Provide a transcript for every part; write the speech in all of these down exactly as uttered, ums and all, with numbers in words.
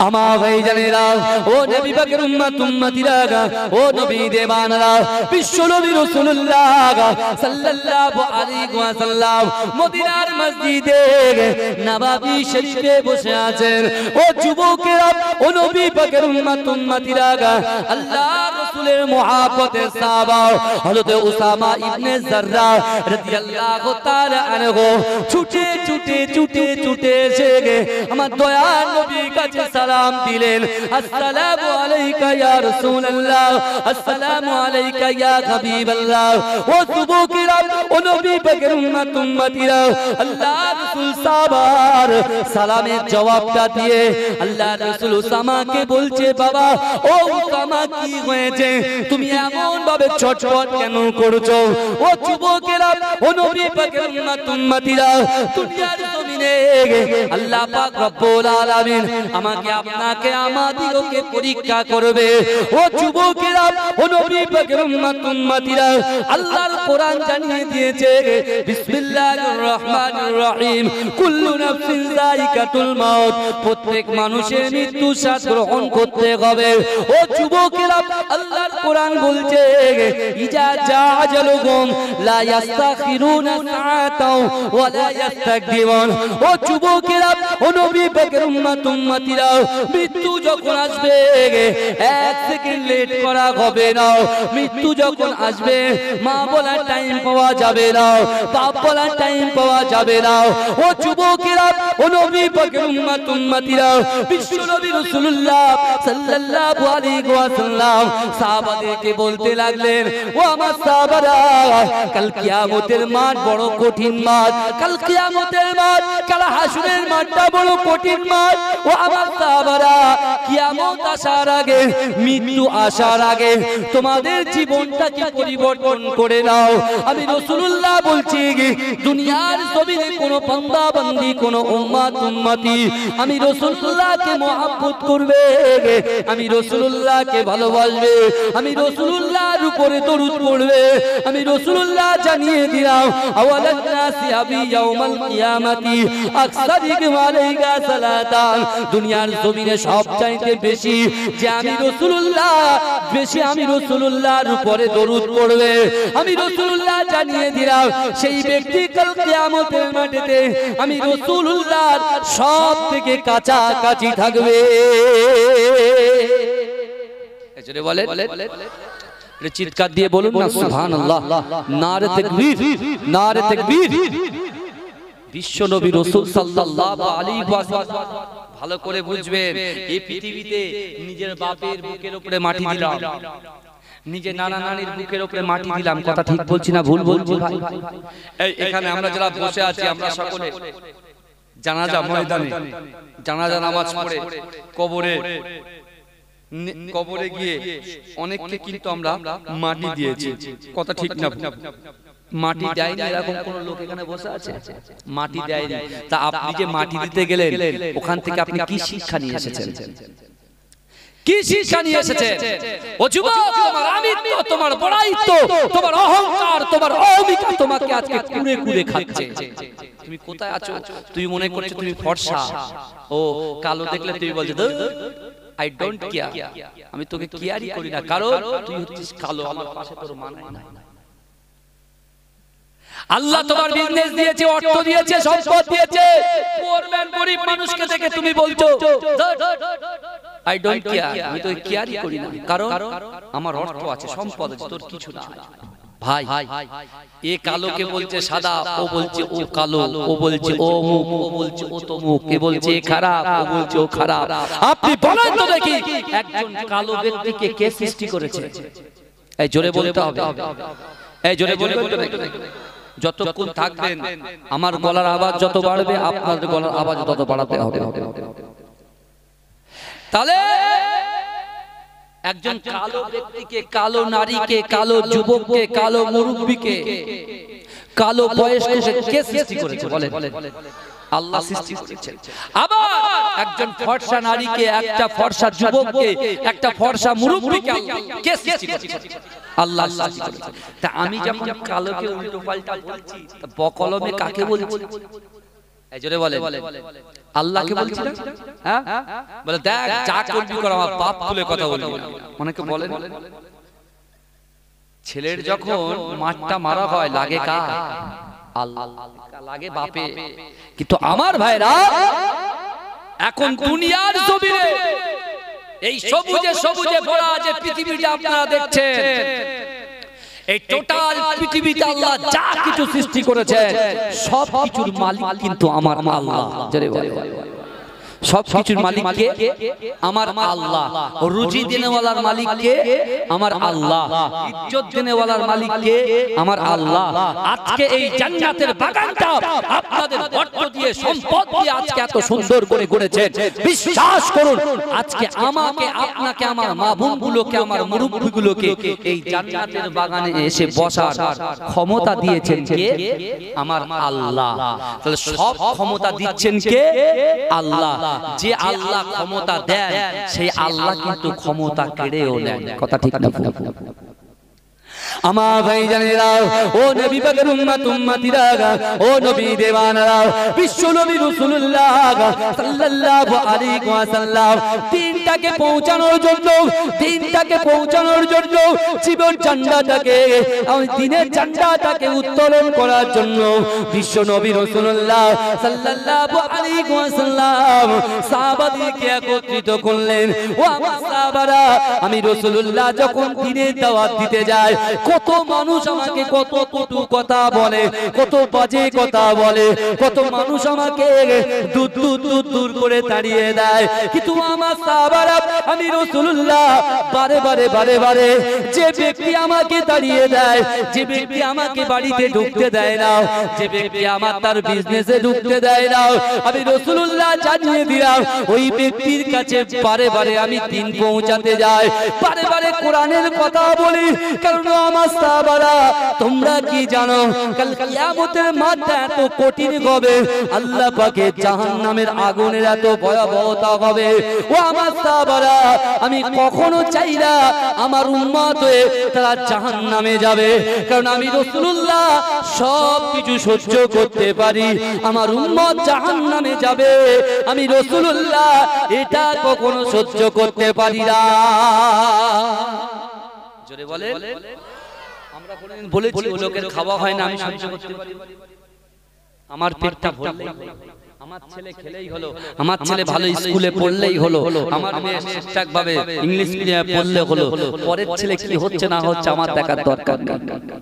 আমার ভাইজানেরা, ও নবী পাকের উম্মত উম্মতিরা, ও নবী দেবানরা, বিশ্ব নবী রাসূলুল্লাহ সাল্লাল্লাহু আলাইহি ওয়াসাল্লাম মদিনার মসজিদে নববী শরীফে বসে আছেন। ও যুবকেরা, ও নবী পাকের উম্মত উম্মতিরা, আল্লাহর রাসূলের মুহাব্বতের সাহাবা হযরত উসামা ইবনে যাররাহ রাদিয়াল্লাহু তাআলা আনহু ছুটে ছুটে ছুটে ছুটে এসে আমার দয়ার নবীর কাছে সালাম দিলেন। আসসালামু আলাইকা ইয়া রাসূলুল্লাহ, আসসালামু আলাইকা ইয়া হাবিবাল্লাহ। ও যুবকেরা, ও নবী পাকের উম্মত উম্মতিরা, আল্লাহর রাসূল সাহাবার সালামের জবাবটা দিয়ে আল্লাহর রাসূল উসামাকে বলছে, বাবা ও উসামা, কি হয়েছে? তুমি এমন ভাবে ছটফট কেন করছো? ও যুবকেরা, ও নবী পাকের উম্মত উম্মতিরা, দুনিয়ার জমিনে আল্লাহ পাক রব্বুল আলামিন আমাকে আপনাকে আমাদিগকে পরীক্ষা করবে। ও যুবকেরা, ও নবী পাকের উম্মত উম্মতিরা, আল্লাহর কোরআন জানিয়ে দিয়েছে, বিসমিল্লাহির রহমানির রহিম, কুল্লু নাফসিন যায়িকাতুল মাউত, প্রত্যেক মানুষের মৃত্যু স্বাদ গ্রহণ করতে হবে। ও যুবকেরা, আল্লাহর কোরআন বলছে, ইজা জাআজালুহুম লা ইস্তাখিরুনা সাআতাও ওয়া লা ইস্তাকদিমুন। ও যুবকেরা, ও নবী পাকের উম্মত উম্মতিরা, মৃত্যু যখন আসবে এক সেকেন্ড লেট করা হবে না। মৃত্যু যখন আসবে মা বলার টাইম পাওয়া যাবে না, বাপ বলার টাইম পাওয়া যাবে না। ও যুবকেরা, ও নবী পাকের উম্মত উম্মতিরা, বিশ্ব নবী রাসূলুল্লাহ সাল্লাল্লাহু আলাইহি ওয়াসাল্লাম সাহাবাদেরকে বলতে লাগলেন, ও আমার সাহাবারা, কাল কিয়ামতের মাঠ বড় কঠিন মাঠ, কাল কিয়ামতের মাঠ, কাল হাসরের মাঠটা বড় কঠিন মাঠ। ও আমার সাহাবারা, কিয়ামত আসার আগে, মৃত্যু আসার আগে তোমাদের জীবনটাকে পরিবর্তন করে নাও। আমি রাসূলুল্লাহ বলছি, দুনিয়ার জমিনে কোনো বান্দা বান্দি, কোনো উম্মত উম্মতি আমি রাসূলুল্লাহকে মহব্বত করবে, আমি রাসূলুল্লাহকে ভালোবাসবে, আমি রাসূলুল্লাহর উপরে দরুদ পড়বে। আমি রাসূলুল্লাহ জানিয়ে দিলাম, আওয়ালান নাসি আবি ইয়াউমাল কিয়ামাতি আকসারিকুম আলাইকা সালাতান, দুনিয়ার জমিনে সবচাইতে বেশি যে আমি রাসূলুল্লাহ, বেশি আমি রাসূলুল্লাহর উপরে দরুদ পড়বে। আমি রাসূলুল্লাহ জানিয়ে দিলাম, সেই ব্যক্তি কাল কিয়ামতের মাঠেতে আমি রাসূলুল্লাহর সব থেকে কাছাকাছি থাকবে। এজন্য বলেন, চিৎকার দিয়ে বলুন না সুবহানাল্লাহ, নারে তাকবীর, নারে তাকবীর। বিশ্ব নবী রাসূল সাল্লাল্লাহু আলাইহি ওয়াসাল্লাম ভালো করে বুঝবেন, এই পৃথিবীতে নিজের বাপের বুকের উপরে মাটি দিলাম, নিজের নানা নানির বুকের উপরে মাটি দিলাম, কথা ঠিক বলছি না ভুল বলছি ভাই? এই এখানে আমরা যারা বসে আছি, আমরা সকলে জানাজা ময়দানে জানাজা নামাজ পড়ে কবরে কবরে গিয়ে অনেককে কিন্তু আমরা মাটি দিয়েছি, কথা ঠিক না? মাটি দেয়নি এরকম কোন লোক এখানে বসে আছে? মাটি দেয়নি। তা আপনি যে মাটি দিতে গেলেন, ওখান থেকে আপনি কি শিক্ষা নিয়ে এসেছেন? কি শিক্ষা নিয়ে এসেছেন? ও যুবক, তোমার আমিত্ব, তোমার বড়াইত্ব, তোমার অহংকার, তোমার অহমিকা তোমাকে আজকে কুড়ে কুড়ে খাচ্ছে। তুমি কোথায় আছো? তুমি মনে করছো তুমি ফর্সা, ও কালো দেখলে তুমি বলছো আই ডোন্ট কেয়ার, আমি তোকে কেয়ারই করি না, কারণ তুই হচ্ছিস কালো, আমার পাশে তোর মানায় না। আল্লাহ তোমার বিজনেস দিয়েছে, অর্থ দিয়েছে, সম্পদ দিয়েছে, পোরম্যান গরিব মানুষকে দেখে তুমি বলছো আই ডোন্ট কেয়ার, আমি তোকে কেয়ারই করি না, কারণ আমার অর্থ আছে, সম্পদ আছে, তোর কিছু না। ভাই, এ কালোকে বলছে সাদা, ও বলছে ও কালো, ও বলছে ও মুখ, ও বলছে ও তমুক, কে বলছে খারাপ, ও বলছে ও খারাপ। আপনি বলেন তো দেখি, একজন কালো ব্যক্তিকে কে সৃষ্টি করেছে? এই জোরে বলতে হবে, এই জোরে বলতে হবে। যতক্ষণ থাকবেন আমার গলার আওয়াজ যত বাড়বে, আপনাদের গলার আওয়াজ তত বাড়াতে হবে। তাহলে একজন কালো ব্যক্তিকে, কালো নারীকে, কালো যুবককে, কালো মুরব্বীকে, কালো বয়স্ককে কে সৃষ্টি করেছে বলেন? আল্লাহ সৃষ্টি করেছেন। আবার একজন ফর্সা নারীকে, একটা ফর্সা যুবককে, একটা ফর্সা মুরব্বীকে কে সৃষ্টি করেছে? আল্লাহ সৃষ্টি করেছেন। তা আমি যখন কালোকে উল্টো পাল্টা বলছি, বকলমে কাকে বলছি? এই জোরে বলে আল্লাহকে বলছি না, হ্যাঁ বলে দেখ যা করবি কর, আমার বাপ তুলে কথা বলবি না। অনেকে বলে ছেলের যখন মাঠটা মারা হয় লাগে কার? আল্লাহ, লাগে বাপে। কিন্তু আমার ভাইরা এখন দুনিয়ার জমিনে এই সবুজে সবুজে ভরা যে পৃথিবীটা আপনারা দেখছেন, এই টোটাল পৃথিবীতে আল্লাহ যা কিছু সৃষ্টি করেছেন সব কিছুর মালিক কিন্তু আমার আল্লাহ। জোরে বলে সব কিছুর মালিক কে? আমার আল্লাহ। রুজি দেনেওয়ালার মালিক কে? আমার আল্লাহ। ইজ্জত দেনেওয়ালার মালিক কে? আমার আল্লাহ। আজকে এই জান্নাতের বাগানটা আপনাদের অর্থ দিয়ে সম্পদ দিয়ে আজকে এত সুন্দর করে গড়েছেন, বিশ্বাস করুন আজকে আমাকে আপনাকে আমার মা বোনগুলোকে আমার মুরব্বিগুলোকে এই জান্নাতের বাগানে এসে বসার ক্ষমতা দিয়েছেন কে? আমার আল্লাহ। তাহলে সব ক্ষমতা দিচ্ছেন কে? আল্লাহ। যে আল্লাহ ক্ষমতা দেন সেই আল্লাহ কিন্তু ক্ষমতা কেড়েও নেন। কথা ঠিক না? আমার ভাই জানেরা, ও নবী পাকের উম্মত উম্মতিরা, ও নবী দেওয়ানারা, বিশ্ব নবী রাসূলুল্লাহ সাল্লাল্লাহু আলাইহি ওয়াসাল্লাম দিনটাকে পৌঁছানোর জন্য দিনটাকে পৌঁছানোর জন্য জীবন ঝান্ডাটাকে ওই দিনের ঝান্ডাটাকে উত্তোলন করার জন্য বিশ্ব নবী রাসূলুল্লাহ সাল্লাল্লাহু আলাইহি ওয়াসাল্লাম সাহাবাদেরকে একত্রিত করলেন। ও আমার সাহাবারা, আমি রাসূলুল্লাহ যখন দ্বীনের দাওয়াত দিতে যাই, কত মানুষ আমাকে কত কটু কথা বলে, কত বাজে কথা বলে, কত মানুষ আমাকে দূর দূর দূর দূর করে তাড়িয়ে দেয়। কিন্তু আমার সাহাবারা, আমি রাসূলুল্লাহ বারে বারে বারে বারে যে ব্যক্তি আমাকে তাড়িয়ে দেয়, যে ব্যক্তি আমাকে বাড়িতে ঢুকতে দেয় না, যে ব্যক্তি আমার তার বিজনেসে ঢুকতে দেয় না, আমি রাসূলুল্লাহ জানিয়ে দিলাম ওই ব্যক্তির কাছে বারে বারে আমি দিন পৌঁছাতে যাই, বারে বারে কোরআনের কথা বলি। কারণ আমার সাহাবারা, তোমরা কি জানো কাল কিয়ামতের মাঠটা এত কঠিন হবে, আল্লাহ পাকের জাহান্নামের আগুনের এত ভয়াবহতা হবে। ও আমার সাহাবারা, আমি কখনো চাই না আমার উম্মত হয়ে তারা জাহান্নামে যাবে, কারণ আমি রাসূলুল্লাহ সব কিছু সহ্য করতে পারি। আমার উম্মত জাহান্নামে যাবে, আমি রাসূলুল্লাহ এটা কখনো সহ্য করতে পারি না। জোরে বলে, আমরা কোনদিন বলেছি ও লোকের খাওয়া হয় না আমি সহ্য করতে পারি? আমার পেটটা ভরলেই হলো, আমার ছেলে খেলেই হলো, আমার ছেলে ভালো স্কুলে পড়লেই হলো, আমার মেয়ে ঠিকঠাকভাবে ইংলিশ মিডিয়ামে পড়লে হলো, পরের ছেলে কি হচ্ছে না হচ্ছে আমার দেখার দরকার নেই।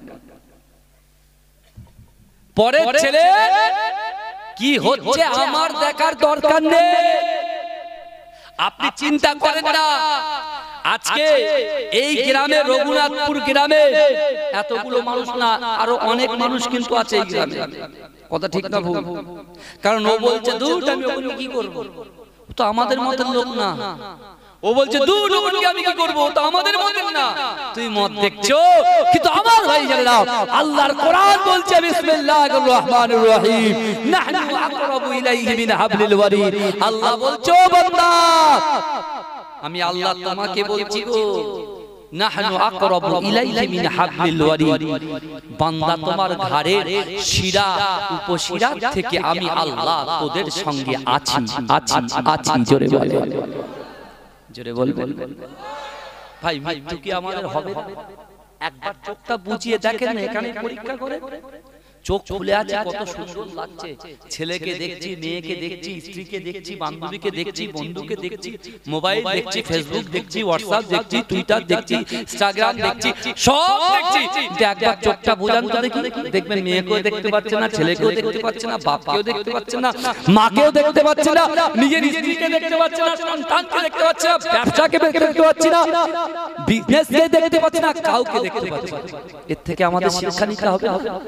পরের ছেলে কি হচ্ছে আমার দেখার দরকার নেই। আপনি চিন্তা করেন না, আজকে এই গ্রামে রঘুনাথপুর গ্রামে এতগুলো মানুষ না, আরো অনেক মানুষ কিন্তু আছে এই গ্রামে। কথা ঠিক না ভুল? কারণ ও বলছে দূর আমি ওকে কি করব, তো আমাদের মতের লোক না। ও বলছে দূর ওকে আমি কি করব, তো আমাদের মতের না। তুই মত দেখছো, কিন্তু আমার ভাই জানেনা আল্লাহর কোরআন বলছে বিসমিল্লাহির রহমানির রহিম, নাহনু আকরাবু ইলাইহি মিন হাবলিল ওয়ারিদ। আল্লাহ বলছো বান্দা, আমি আল্লাহ তোমাকে বলছি গো, নাহনু আকরাবু ইলাইহি মিন হাবলিল ওয়ারিদ। বান্দা তোমার ঘাড়ের শিরা উপশিরা থেকে আমি আল্লাহ তোদের সঙ্গে আছি আছি আছি। জোরে বলে, জোরে বলবেন ভাই, মৃত্যু কি আমাদের হবে? একবার চোখটা বুঝিয়ে দেখেন না, এখানে পরীক্ষা করে চোখ খুলে আছে, কত সুন্দর লাগছে। ছেলেকে দেখছি, মেয়েকে দেখছি, স্ত্রীকে দেখছি, বান্ধবীকে দেখছি, বন্ধুকে দেখছি, মোবাইল দেখছি, ফেসবুক দেখছি, হোয়াটসঅ্যাপ দেখছি, টুইটার দেখছি, ইনস্টাগ্রাম দেখছি, সব দেখছি। একবার চোখটা বুঝান তো দেখি, দেখবেন মেয়েকেও দেখতে পাচ্ছে না, ছেলেকেও দেখতে পাচ্ছে না, বাপকেও দেখতে পাচ্ছে না, মাকেও দেখতে পাচ্ছে না, নিজের স্ত্রীকে দেখতে পাচ্ছে না, সন্তানকে দেখতে পাচ্ছে না, ব্যবসাকে দেখতে পাচ্ছে না, বিজনেসকে দেখতে পাচ্ছে না, কাউকে দেখতে পাচ্ছে না। এর থেকে আমাদের শিক্ষা নিতে হবে।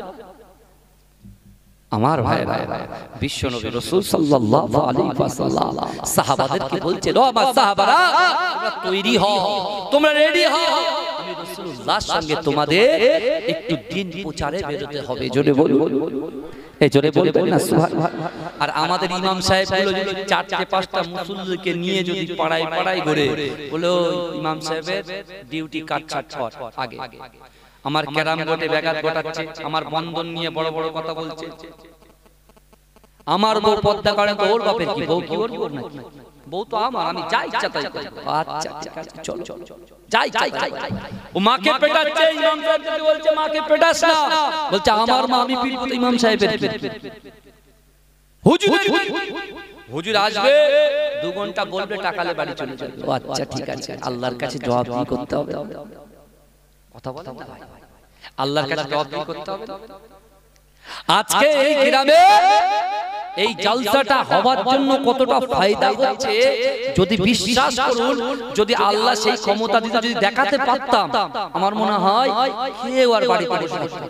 আমার ভাইরা, বিশ্ব নবী রাসূল সাল্লাল্লাহু আলাইহি ওয়াসাল্লাম সাহাবাদেরকে বলছেন, ও আমার সাহাবারা, তোমরা তৈরি হও, তোমরা রেডি হও, আমি রাসূলুল্লাহর সঙ্গে তোমাদের একটু দিন প্রচারে বেরোতে হবে। জোরে বলুন, এই জোরে বলবেন না সুবহানাল্লাহ। আর আমাদের ইমাম সাহেবগুলো যদি চারটে পাঁচটা মুসল্লিকে নিয়ে যদি পাড়ায় পাড়ায় ঘুরে বলে, ইমাম সাহেবের ডিউটি কাট কাট আগে, আমার ক্যারাম বোর্ডে ব্যাঘাত ঘটাচ্ছে, আমার বন্ধন নিয়ে বড় বড় কথা বলছে, আমার বউ পর্দা করে তো ওর বাপের কি বউ কি ওর বউ নাকি বউ তো আমার আমি যা ইচ্ছা তাই করি আচ্ছা ঠিক আছে চল চল যাই যাই ও মাকে পেটাচ্ছে ইমাম সাহেব বলছে মাকে পেটাস না বলছে আমার মা আমি পিটবো তো ইমাম সাহেবের হুজুর হুজুর আসবে দু ঘন্টা বলবে টাকালে বাড়ি চলে যাবে ও আচ্ছা ঠিক আছে আল্লাহর কাছে জবাব কি করতে হবে কথা বলো না ভাই আল্লাহর কাছে জবাব কি করতে হবে আজকে এই গ্রামে এই জলসাটা হওয়ার জন্য কতটা ফায়দা হচ্ছে যদি বিশ্বাস করুন যদি আল্লাহ সেই ক্ষমতা দিতে যদি দেখাতে পারতাম আমার মনে হয় কেউ আর বাড়ি বাড়ি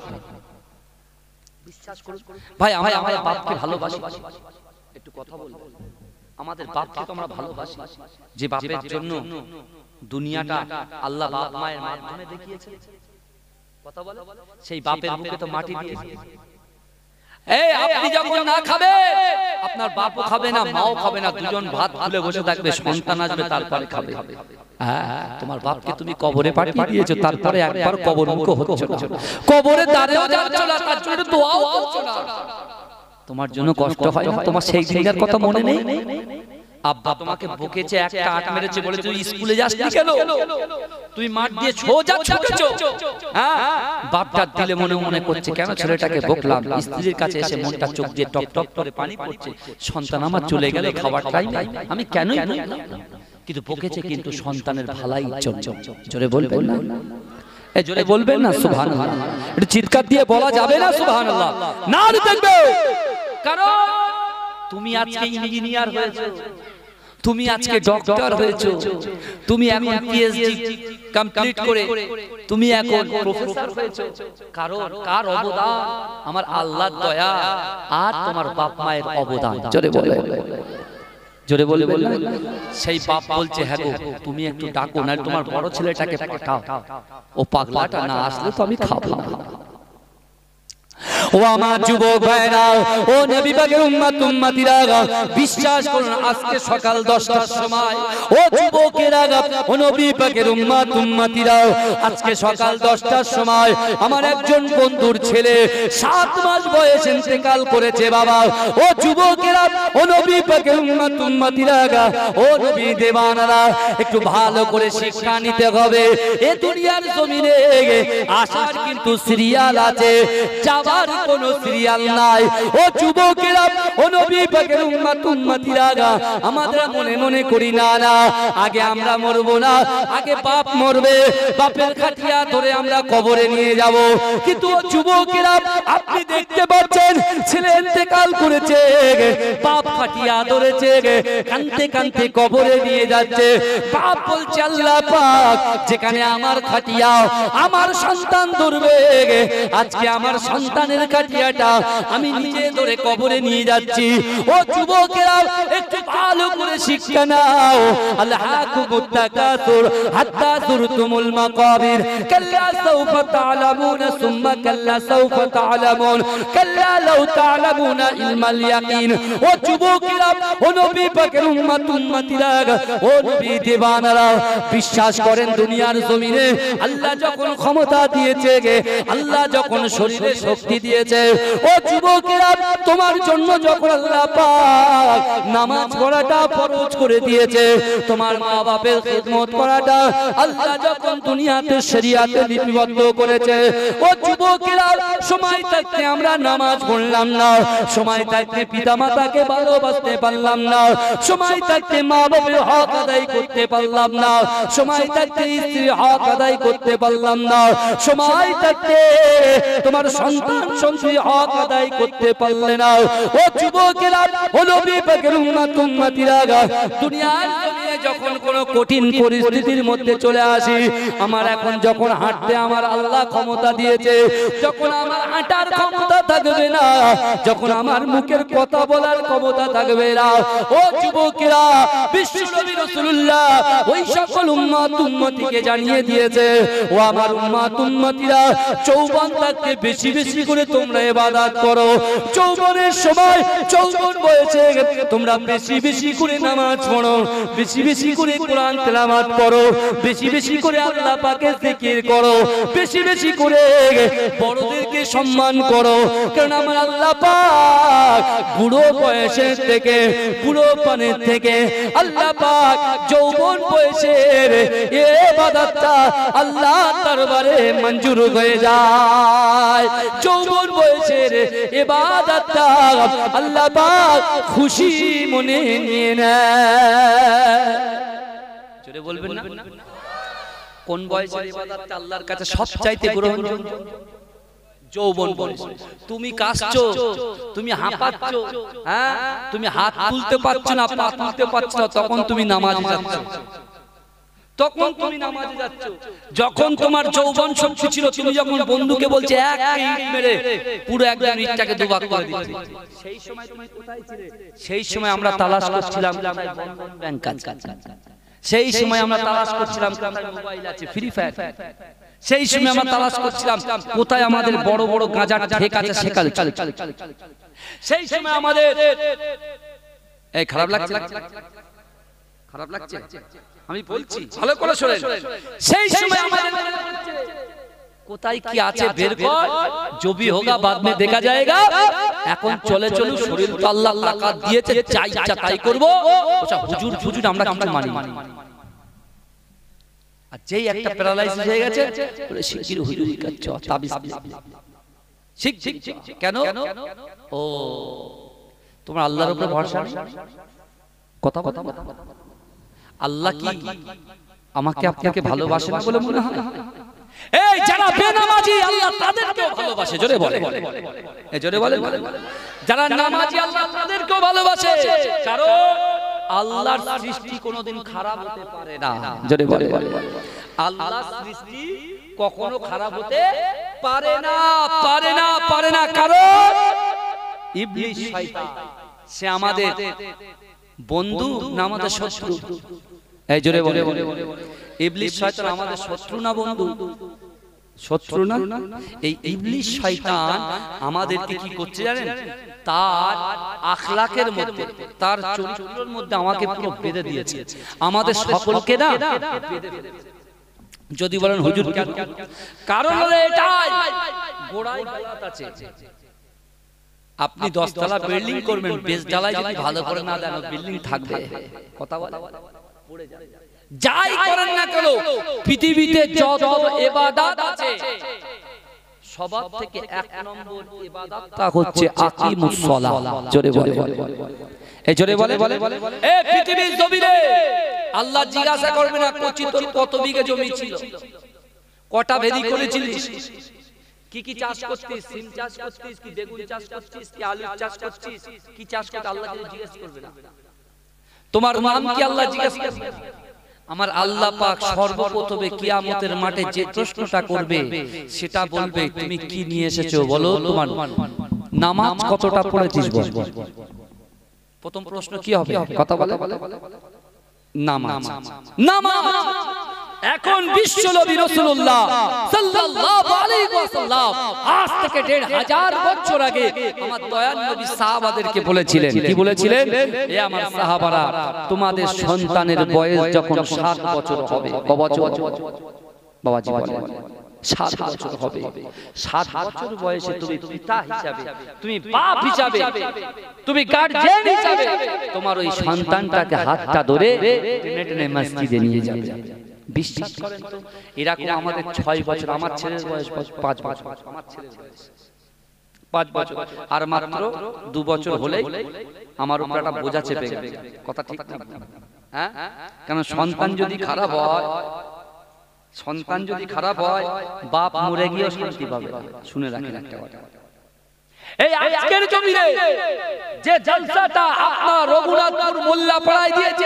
বিশ্বাস করুন ভাই আমরা আমাদের বাপকে ভালোবাসি একটু কথা বলবো আমাদের বাপকে তো আমরা ভালোবাসি যে বাপের জন্য দুনিয়াটা আল্লাহ বাপ মায়ের মাধ্যমে দেখিয়েছে কথা বলো সেই বাপের মুখে তো মাটি দিয়েছে এই আপনি যখন না খাবে আপনার বাপও খাবে না মাও খাবে না দুজন ভাত খুলে বসে থাকবে সন্তান আসবে তারপরে খাবে হ্যাঁ তোমার বাপকে তুমি কবরে পাঠিয়ে দিয়েছো তারপরে একবার কবর মুখ হচ্ছে না কবরে দাঁড়িয়েও যাচ্ছ না তার জন্য দোয়াও করছো না তোমার জন্য কষ্ট হয় না তোমার সেই দিনের কথা মনে নেই আব্বা তোমাকে বকেছে একটা আট মেরেছে বলে তুই স্কুলে যাসনি কেন তুই মাঠ দিয়ে সোজা ছুটেছো হ্যাঁ বাপটা দিলে মনে মনে করছে কেন ছেলেটাকে বকলাম স্ত্রীর কাছে এসে মনটা চোখ দিয়ে টপ টপ করে পানি পড়ছে সন্তান আমার চলে গেল খাবার টাইম আমি কেনই কিন্তু বকেছে কিন্তু সন্তানের ভালাই জন্য জোরে বলবেন না এই জোরে বলবেন না সুবহানাল্লাহ একটু চিৎকার দিয়ে বলা যাবে না সুবহানাল্লাহ না দেখবে কারণ তুমি আজকে ইঞ্জিনিয়ার হয়েছো তুমি আজকে ডক্টর হয়েছো তুমি এখন পিএইচডি কমপ্লিট করে তুমি এখন প্রফেসর হয়েছো কারণ কার অবদান আমার আল্লাহর দয়া আর তোমার বাপ মায়ের অবদান জোরে বলে জোরে বলে বলে সেই বাপ বলছে হ্যাঁ গো তুমি একটু ডাকো না তোমার বড় ছেলেটাকে পাঠাও ও পাগলাটা না আসলে তো আমি খাবো না ও আমার যুবক ভাইরা ও নবী পাকের উম্মত উম্মতিরা বিশ্বাস করুন আজকে সকাল দশটার সময় ও যুবকেরা ও নবী পাকের উম্মত উম্মতিরা আজকে সকাল দশটার সময় আমার একজন বন্ধুর ছেলে সাত মাস বয়সে ইন্তেকাল করেছে বাবা ও যুবকেরা ও নবী পাকের উম্মত উম্মতিরা ও নবী দেওয়ানারা একটু ভালো করে শিক্ষা নিতে হবে এ দুনিয়ার জমিনে আসার কিন্তু সিরিয়াল আছে যাবার কোনো সিরিয়াল নাই ও যুবকেরা ও নবী পাকের উম্মত উম্মতিরা আমরা মনে মনে করি না না আগে আমরা মরব না আগে বাপ মরবে বাপের খাটিয়া ধরে আমরা কবরে নিয়ে যাব কিন্তু ও যুবকেরা আপনি দেখতে পাচ্ছেন ছেলে ইন্তেকাল করেছে বাপ খাটিয়া ধরেছে কাঁদতে কাঁদতে কবরে নিয়ে যাচ্ছে বাপ বলছে আল্লাহ পাক যেখানে আমার খাটিয়া আমার সন্তান ধরবে আজকে আমার সন্তানের কাটিয়াটা আমি নিজে ধরে কবরে নিয়ে যাচ্ছি ও যুবকেরা একটু ভালো করে শিক্ষা নাও আল্লাহুকুমুত তাকাসুর হাত্তা যুরতুমুল মাকাবির কাল্লা সাওফা তা'লামুনা সুম্মা কাল্লা সাওফা তা'লামুন কাল্লা লাউ তা'লামুনা ইলমাল ইয়াকিন ও যুবকেরা ও নবী পাকের উম্মত উম্মতিরা ও নবী দিওয়ানারা বিশ্বাস করেন দুনিয়ার জমিনে আল্লাহ যখন ক্ষমতা দিয়েছে আল্লাহ যখন শরীরে শক্তি দিয়েছে ও যুবকেরা তোমার জন্য যখন আল্লাহ পাক নামাজ পড়াটা ফরজ করে দিয়েছে তোমার মা বাপের খিদমত করাটা আল্লাহ যখন দুনিয়াতে শরিয়াতে লিপিবদ্ধ করেছে ও যুবকেরা সময় থাকতে আমরা নামাজ পড়লাম না সময় থাকতে পিতামাতাকে ভালোবাসতে পারলাম না সময় থাকতে মা বাবার হক আদায় করতে পারলাম না সময় থাকতে স্ত্রীর হক আদায় করতে পারলাম না সময় থাকতে তোমার সন্তান সন্ততি হক আদায় করতে পারলে না ও যুবকেরা ও নবী পাকের উম্মত উম্মতিরা দুনিয়ার জমিনে যখন কোন কঠিন পরিস্থিতির মধ্যে চলে আসি আমার এখন যখন হাঁটতে আমার আল্লাহ ক্ষমতা দিয়েছে যখন আমার হাঁটার ক্ষমতা থাকবে না যখন আমার মুখের কথা বলার ক্ষমতা থাকবে না ও যুবকেরা বিশ্বনবী রাসূলুল্লাহ ওই সকল উম্মত উম্মতিকে জানিয়ে দিয়েছে ও আমার উম্মত উম্মতিরা চৌবান থাকতে বেশি বেশি করে তোমরা ইবাদত করো। যৌবনের সময় যৌবন বয়সে তোমরা বেশি বেশি করে নামাজ পড়ো, বেশি বেশি করে কোরআন তেলাওয়াত করো, বেশি বেশি করে আল্লাহ পাকের জিকির করো, বেশি বেশি করে বড়দেরকে সম্মান করো। কারণ আমার আল্লাহ পাক বুড়ো বয়সের থেকে বুড়ো পানের থেকে আল্লাহ পাক যৌবন বয়সের ইবাদতটা আল্লাহ দরবারে মঞ্জুর হয়ে যায়। যৌবন বয়সের ইবাদতটা আল্লাহ পাক খুশি মনে নিয়ে নেয়। জোরে বলবেন না? কোন বয়সের ইবাদতটা আল্লাহর কাছে সবচাইতে গ্রহণযোগ্য? যৌবন বয়স। তুমি কাশছো, তুমি হাঁপাচ্ছো, হ্যাঁ, তুমি হাত তুলতে পারছো না, পা তুলতে পারছো না, তখন তুমি নামাজে যাচ্ছো, তখন তুমি নামাজে যাচ্ছো। যখন তোমার যৌবন শক্তি ছিল, তুমি যখন বন্ধুকে বলছে এক ইট মেরে পুরো একদম ইটটাকে দুভাগ করে দিচ্ছি, সেই সময় তুমি কোথায় ছিলে? সেই সময় আমরা তালাশ করছিলাম ব্যাংক কাজ, সেই সময় আমরা তালাশ করছিলাম কোথায় মোবাইল আছে, ফ্রি ফায়ার, সেই সময় আমরা তালাশ করছিলাম কোথায় আমাদের বড় বড় গাঁজার ঠেক আছে সেকাল, সেই সময় আমাদের এই খারাপ লাগছে, খারাপ লাগছে আমি বলছি ভালো করে শুনেন, সেই সময় আমাদের কোথায় কি আছে বের কর, জবি হোগা বাদ মে দেখা যায়গা। এখন চলে চলুন, শরীর তো আল্লাহ তাকাত দিয়েছে, চাই ইচ্ছা তাই করব। ওটা হুজুর হুজুর আমরা কিছু মানি, আর যেই একটা প্যারালাইসিস হয়ে গেছে বলে শিগগির হুজুরি কাচ্চা তাবিজ শিখ শিখ কেন? ও তোমার আল্লাহর উপরে ভরসা কথা কথা আল্লাহ কি আমাকে আপনাকে ভালোবাসে না বলে মনে হয়? এই যারা বেনামাজি আল্লাহ তাদেরকেও ভালোবাসে, জোরে বলে, এই জোরে বলে, যারা নামাজি আল্লাহ তাদেরকেও ভালোবাসে। কারণ আল্লাহর সৃষ্টি কোনোদিন খারাপ হতে পারে না, জোরে বলে, আল্লাহর সৃষ্টি কখনো খারাপ হতে পারে না, পারে না, পারে না। কারণ ইবলিস শয়তান সে আমাদের বন্ধু না আমাদের শত্রু? এই জোরে বলে, ইবলিস শয়তান আমাদের শত্রু না বন্ধু? শত্রু না। এই ইবলিস শয়তান আমাদেরকে কি করছে জানেন? তার আখলাকের মধ্যে, তার চরিত্রের মধ্যে আমাকে পুরো বেঁধে দিয়েছে, আমাদের সকলকে না বেঁধে দিয়েছে। যদি বলেন হুজুর কেন? কারণ হলো এটাই, গোড়ায় গালাত আছে। আপনি দশতলা বিল্ডিং করবেন, বেস ঢালাই যদি ভালো করে না দেন বিল্ডিং থাকবে, কথা বলে পড়ে যাবে। যাই করেন না কেন পৃথিবীতে যত ইবাদত আছে সবার থেকে এক নম্বর ইবাদতটা হচ্ছে আকিমুস সালাহ। জোরে বলে, এই জোরে বলে, এই পৃথিবীর জমিনে আল্লাহ জিজ্ঞাসা করবে না কচি তোর কত বিঘা জমি ছিল, কটা ভেদি করেছিলিস, কি কি চাষ করছিস, সিম চাষ করছিস কি বেগুন চাষ করছিস কি আলু চাষ করছিস, কি চাষ করতে আল্লাহ জিজ্ঞাসা করবে না। তোমার নাম কি আল্লাহ জিজ্ঞাসা করবে? আমার আল্লাহ পাক সর্বপ্রথমে কিয়ামতের মাঠে যে প্রশ্নটা করবে সেটা বলবে তুমি কি নিয়ে এসেছো বলো, তোমার নামাজ কতটা পড়েছিস বল। প্রথম প্রশ্ন কি হবে? কথা বলে নামাজ, নামাজ। এখন বিশ্ব নবী রাসূলুল্লাহ সাল্লাল্লাহু আলাইহি ওয়াসাল্লাম আজ থেকে দেড় হাজার বছর আগে আমার দয়াল নবী সাহাবাদেরকে বলেছিলেন, কি বলেছিলেন? এ আমার সাহাবারা, তোমাদের সন্তানের বয়স যখন সাত বছর হবে, কত বছর বাবাজি বলেন? সাত বছর হবে। সাত বছর বয়সে তুমি পিতা হিসাবে, তুমি বাপ হিসাবে, তুমি গার্জিয়ান হিসাবে তোমার ওই সন্তানটাকে হাতটা ধরে টেনে টেনে মসজিদে নিয়ে যাবে। বিশ্বাস করেন তো, এরকম আমাদের ছয় বছর, আমার ছেলের বয়স পাঁচ বছর, আমার ছেলের বয়স পাঁচ বছর, আর মাত্র দু বছর হলেই আমার উপর একটা বোঝা চেপে গেছে। কথা ঠিক না? হ্যাঁ, কারণ সন্তান যদি খারাপ হয়, সন্তান যদি খারাপ হয় বাপ মরে গিয়েও শান্তি পাবে। শুনে রাখেন একটা কথা, এই আজকের জমিনে যে জলসাটা আপনার রঘুনাথপুর মোল্লাপাড়ায় দিয়েছে,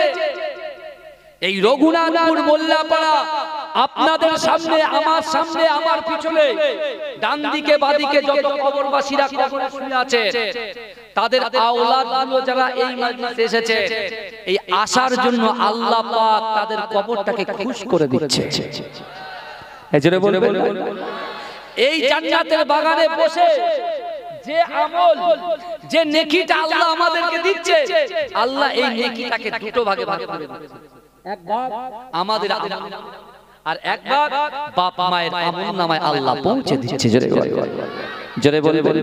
এই রঘুনাথপুর মোল্লাপাড়া আপনাদের সামনে, আমার সামনে, আমার পিছনে, ডান দিকে বাদিকে যত কবরবাসীরা কবরে শুয়ে আছে তাদের আওলাদগুলো যারা এই মজলিসে এসেছে, এই আসার জন্য আল্লাহ পাক তাদের কবরটাকে খুশ করে দিচ্ছে। এই জোরে বলে, এই জান্নাতের বাগানে বসে যে আমল যে নেকিটা আল্লাহ আমাদেরকে দিচ্ছে, আল্লাহ এই নেকিটাকে দুটো ভাগে ভাগে ভাগে এক ভাগ আমাদের আমল আর এক ভাগ বাপ মায়ের আমল নামায় আল্লাহ পৌঁছে দিচ্ছে। জোরে বলে জোরে বলে বলে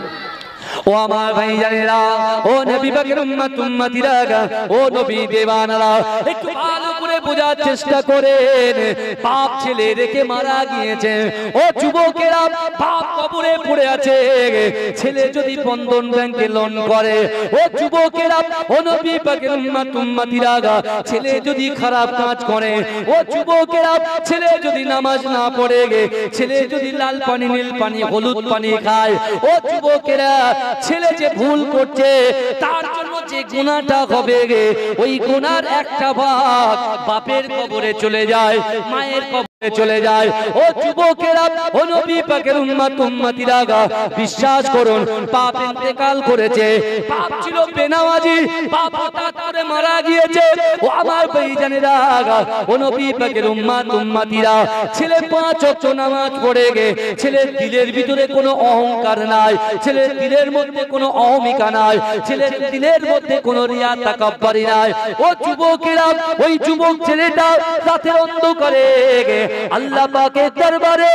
ও আমার ভাইজানেরা, ও নবী পাকের উম্মত উম্মতিরা, ও নবী দেওয়ানারা, একটু ভালো করে বোঝার চেষ্টা করেন। বাপ ছেলে রেখে মারা গিয়েছে, ও যুবকেরা বাপ কবরে পড়ে আছে। ছেলে যদি বন্ধন ব্যাংকে লোন করে, ও যুবকেরা, ও নবী পাকের উম্মত উম্মতিরা, ছেলে যদি খারাপ কাজ করে, ও যুবকেরা, ছেলে যদি নামাজ না পড়ে, ছেলে যদি লাল পানি নীল পানি হলুদ পানি খায়, ও যুবকেরা, ছেলে যে ভুল করছে তার জন্য যে গুনাহটা হবে, ওই গুনার একটা ভাগ বাপের কবরে চলে যায়, মায়ের কবরে চলে যায়। ও যুবকেরা, ও নবী পাকের উম্মত উম্মতিরা, বিশ্বাস করুন, বাপ ইন্তেকাল করেছে, বাপ ছিল বেনামাজি, বাপ হঠাৎ করে মারা গিয়েছে। ও আমার ভাইজানেরা, ও নবী পাকের উম্মত উম্মতিরা, ছেলে পাঁচ ওয়াক্ত নামাজ পড়ে গে, ছেলের দিলের ভিতরে কোনো অহংকার নাই, ছেলের দিলের মধ্যে কোনো অহমিকা নাই, ছেলের দিলের মধ্যে কোনো রিয়া তাকাব্বুরি নাই। ও যুবকেরা, ওই যুবক ছেলেটা রাতের অন্ধকারে আল্লাহ পাকের দরবারে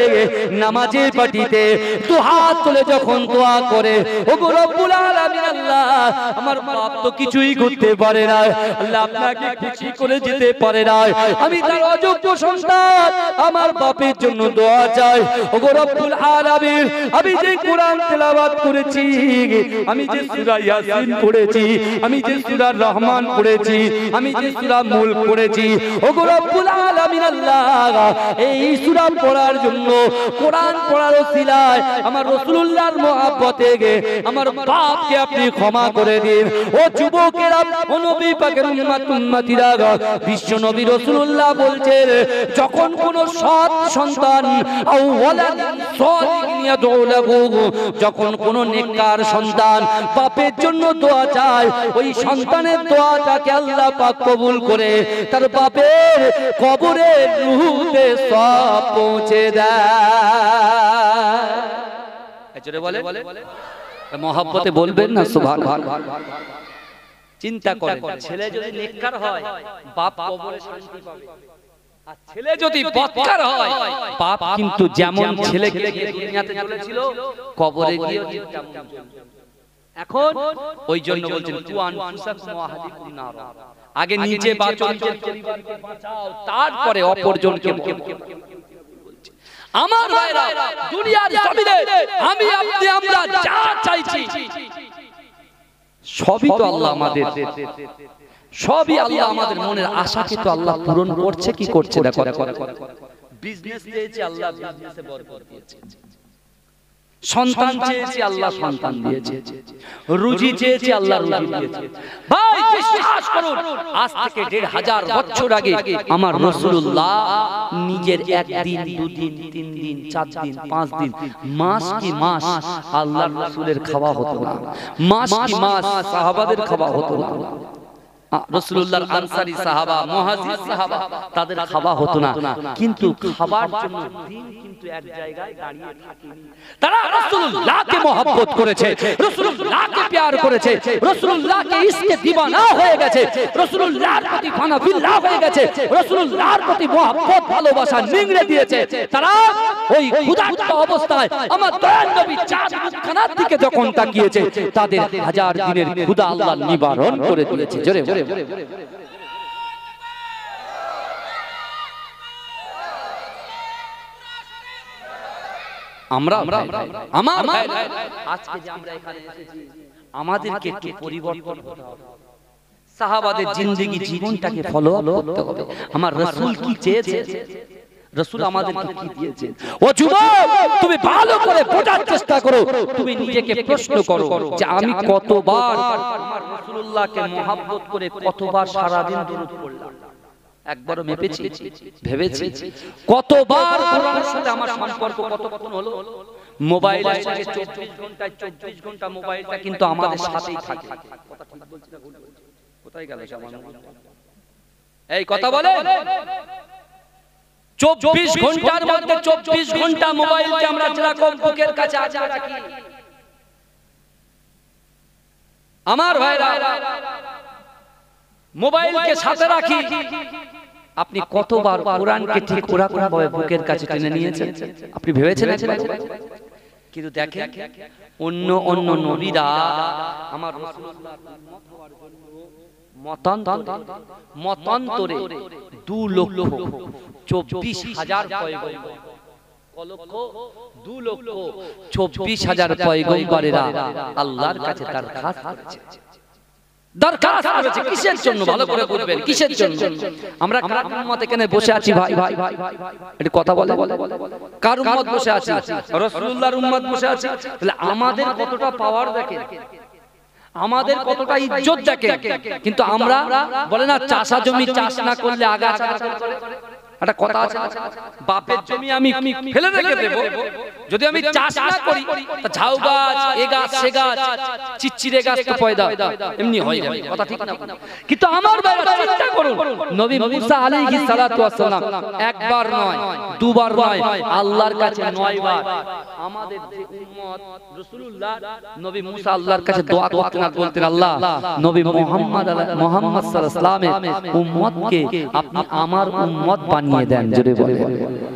নামাজের পাটিতে দু হাত তুলে যখন দোয়া করে, ওগো রব্বুল আলামিন, আল্লাহ আমার বাপ তো কিছুই করতে পারে না, আল্লাহ আপনাকে খুশি করে যেতে পারে না, আমি তার অযোগ্য সন্তান, আমার বাপের জন্য দোয়া চাই। ওগো রব্বুল আলামিন, আমি যে কোরআন তেলাওয়াত করেছি, আমি যে সূরা ইয়াসিন পড়েছি, আমি যে সূরা রহমান পড়েছি, আমি যে সূরা মুলক পড়েছি, ওগো রব্বুল আলামিন, আল্লাহ এই সূরা পড়ার জন্য, কোরআন পড়ার ওসিলায় আমার রাসূলুল্লাহর মহব্বতে আমার বাপকে আপনি ক্ষমা করে দিন। ও যুবকেরা, ও নবী পাকের উম্মত উম্মতিরা, বিশ্ব নবী রাসূলুল্লাহ বলছেন, যখন কোন সৎ সন্তান আও ওয়ালাদ সালিহিন ইয়াদউ লাহু, যখন কোন নেককার সন্তান বাপের জন্য দোয়া চায়, ওই সন্তানের দোয়াটাকে আল্লাহ পাক কবুল করে তার বাপের কবরে রুহতে সব পৌঁছে দেয়। জোরে বলে মহব্বতে বলবেন না সুবহানাল্লাহ। চিন্তা করেন, ছেলে যদি নেককার হয় বাপ কবরে শান্তি পাবে, আর ছেলে যদি বদকার হয় বাপ কিন্তু যেমন ছেলেকে দুনিয়াতে চলেছিল কবরে গিয়েও তেমন। এখন ওই জন্য বলছেন কুয়ান ফুসাকুম ওয়া আহলিকুম নার, আগে নিজে বাঁচো, নিজের পরিবারকে বাঁচাও, তারপরে অপরজনকে বলছে। আমার ভাইরা, দুনিয়ার জমিনে আমি আপনি আমরা যা চাইছি সবই তো আল্লাহ আমাদের, সবই আল্লাহ আমাদের মনের আশাকে তো আল্লাহ পূরণ করছে কি করছে না। বিজনেস চেয়েছি আল্লাহ বিজনেসে বরকত দিয়েছে, সন্তান চেয়েছি আল্লাহ সন্তান দিয়েছে, রুজি চেয়েছি আল্লাহ রুজি দিয়েছে। ভাই বিশ্বাস করুন, আজ থেকে দেড় হাজার বছর আগে আমার রাসূলুল্লাহ নিজের একদিন দুদিন তিন দিন চার দিন পাঁচ দিন মাস কি মাস আল্লাহর রাসূলের খাওয়া হতো না, মাস কি মাস সাহাবাদের খাওয়া হতো না। রাসূলুল্লাহর আনসারী সাহাবা, মুহাজির সাহাবা, তাদের খাওয়া হতো না, কিন্তু খাবার জন্য দিন কিন্তু এক জায়গায় দাঁড়িয়ে থাকেনি। তারা রাসূলুল্লাহকে মহব্বত করেছে, রাসূলুল্লাহকে প্যার করেছে, রাসূলুল্লাহকে ইশকে দিওয়ানা হয়ে গেছে, রাসূলুল্লাহর প্রতি ফানা ফিল্লাহ হয়ে গেছে, রাসূলুল্লাহর প্রতি মহব্বত ভালোবাসা নিংড়ে দিয়েছে। তারা ওই ক্ষুধার্ত অবস্থায় আমার দয়াল নবী চাঁদ মুখখানার দিকে যখন তাকিয়েছে, তাদের হাজার দিনের ক্ষুধা আল্লাহ নিবারণ করে দিয়েছে। জোরে জোরে আমরা আমার আজকে যে আমরা এখানে এসেছি, আমাদেরকে একটু পরিবর্তন হতে হবে, সাহাবাদের জিন্দেগি জীবনটাকে ফলো করতে হবে। আমার রাসূল কি চেয়েছে, রাসূল আমাদেরকে কি দিয়েছে। ও যুবক, তুমি ভালো করে বোঝার চেষ্টা করো, তুমি নিজেকে প্রশ্ন করো যে আমি কতবার আমার রাসূলুল্লাহকে মহব্বত করে কতবার সারা দিন দুরূদ পড়লাম। একবারও মেপেছি, ভেবেছি কতবার কোরআনের সাথে আমার সম্পর্ক কতক্ষণ হলো। মোবাইলের সঙ্গে চব্বিশ ঘন্টায় চব্বিশ ঘন্টা মোবাইলটা কিন্তু আমাদের সাথেই থাকে। কথা ঠিক বলছি না ভুল বলছি? কোথায় গেল এই কথা বলে? চব্বিশ ঘন্টার মধ্যে চব্বিশ ঘন্টা মোবাইলকে আমরা যেরকম বুকের কাছে আঁকড়ে রাখি, আমার ভাইরা মোবাইলকে সাথে রাখি, আপনি কতবার কোরআনকে ঠিক ওরকম ভাবে বুকের কাছে টেনে নিয়েছেন? আপনি ভেবেছেন? কিন্তু দেখেন অন্য অন্য নবীরা আমার রাসূলুল্লাহর উম্মত হওয়ার জন্য মতান্তরে মতান্তরে দু লক্ষ চব্বিশ হাজার পয়গম্বর, কলক্ষ দু লক্ষ চব্বিশ হাজার পয়গম্বরেরা আল্লাহর কাছে দরখাস্ত করেছে। দরখাস্ত করেছে কিসের জন্য? ভালো করে বুঝবেন কিসের জন্য। আমরা কার উম্মত এখানে বসে আছি ভাই? এটা কথা বলে কার উম্মত বসে আছি? রাসূলুল্লাহর উম্মত বসে আছি। তাহলে আমাদের কতটা পাওয়ার দেখেন, আমাদের কতটা ইজ্জত দেখেন। কিন্তু আমরা বলে না চাষা জমি চাষ না করলে আগাছা করে, একটা কথা আছে, বাপের জমি আমি ফেলে রেখে দেব, যদি আমি চাষ না করি তা ঝাউ গাছ এ গাছ সে গাছ চিচিরে গাছ তো পয়দা এমনি হয়ে যাবে, কথা ঠিক না? কিন্তু আমার ভাইরা চিন্তা করুন, নবী মুসা আলাইহিস সালাতু ওয়াস সালাম একবার নয় দুবার নয় আল্লাহর কাছে নয় বার আমাদের যে উম্মত রাসূলুল্লাহ নবী মুসা আল্লাহর কাছে দোয়া করতেন আর বলতেন, আল্লাহ নবী মুহাম্মদ মুহাম্মদ সাল্লাল্লাহু আলাইহি ওয়াসাল্লামের উম্মতকে আপনি আমার উম্মত বানিয়ে দেন। জোরে বলবেন,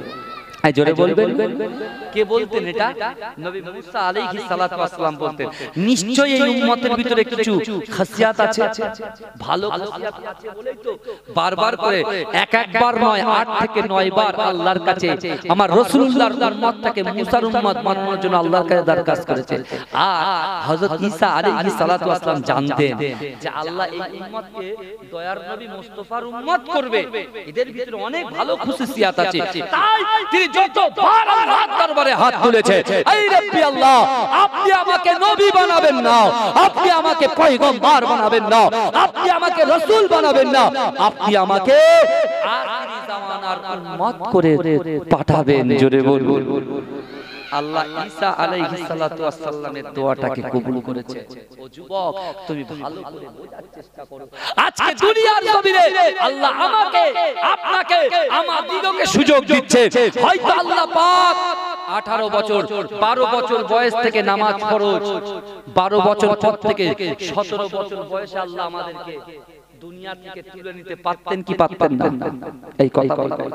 এই জোরে বলবেন। কে বলতেন এটা? নবী মুসা আলাইহিস সালাতু ওয়াস সালাম বলতেন। নিশ্চয়ই এই উম্মতের ভিতরে কিছু খাসিয়াত আছে, ভালো খাসিয়াত আছে বলেই তো বারবার করে এক একবার নয় আট থেকে নয় বার আল্লাহর কাছে আমার রাসূলুল্লাহর উম্মতটাকে মুসার উম্মত বানানোর জন্য আল্লাহর কাছে দরখাস্ত করেছে। আর হযরত ঈসা আলাইহিস সালাতু ওয়াস সালাম জানতেন যে আল্লাহ এই উম্মতকে দয়ার নবী মুস্তাফার উম্মত করবে, এদের ভিতরে অনেক ভালো খাসিয়াত আছে। তাই তিনি যতবার আল্লাহর দরবারে হাত তুলেছে, এই রব্বি আল্লাহ আপনি আমাকে নবী বানাবেন না, আপনি আমাকে পয়গম্বর বানাবেন না, আপনি আমাকে রাসূল বানাবেন না, আপনি আমাকে আখিরি জামানার উম্মত করে পাঠাবেন। জোরে বলুন। আল্লাহ ঈসা আলাইহিস সালাতু ওয়াস সালামের দোয়াটাকে কবুল করেছে। ও যুবক তুমি ভালো করে বোঝার চেষ্টা করো, আজকে দুনিয়ার জমিনে আল্লাহ আমাকে আপনাকে আমাদিগকে সুযোগ দিচ্ছে। হয়তো আল্লাহ পাক আঠারো বছর বারো বছর বয়স থেকে নামাজ ফরজ, বারো বছর পর থেকে সতেরো বছর বয়সে আল্লাহ আমাদেরকে দুনিয়া থেকে তুলে নিতে পারতেন কি পারতেন না? এই কথা বলবেন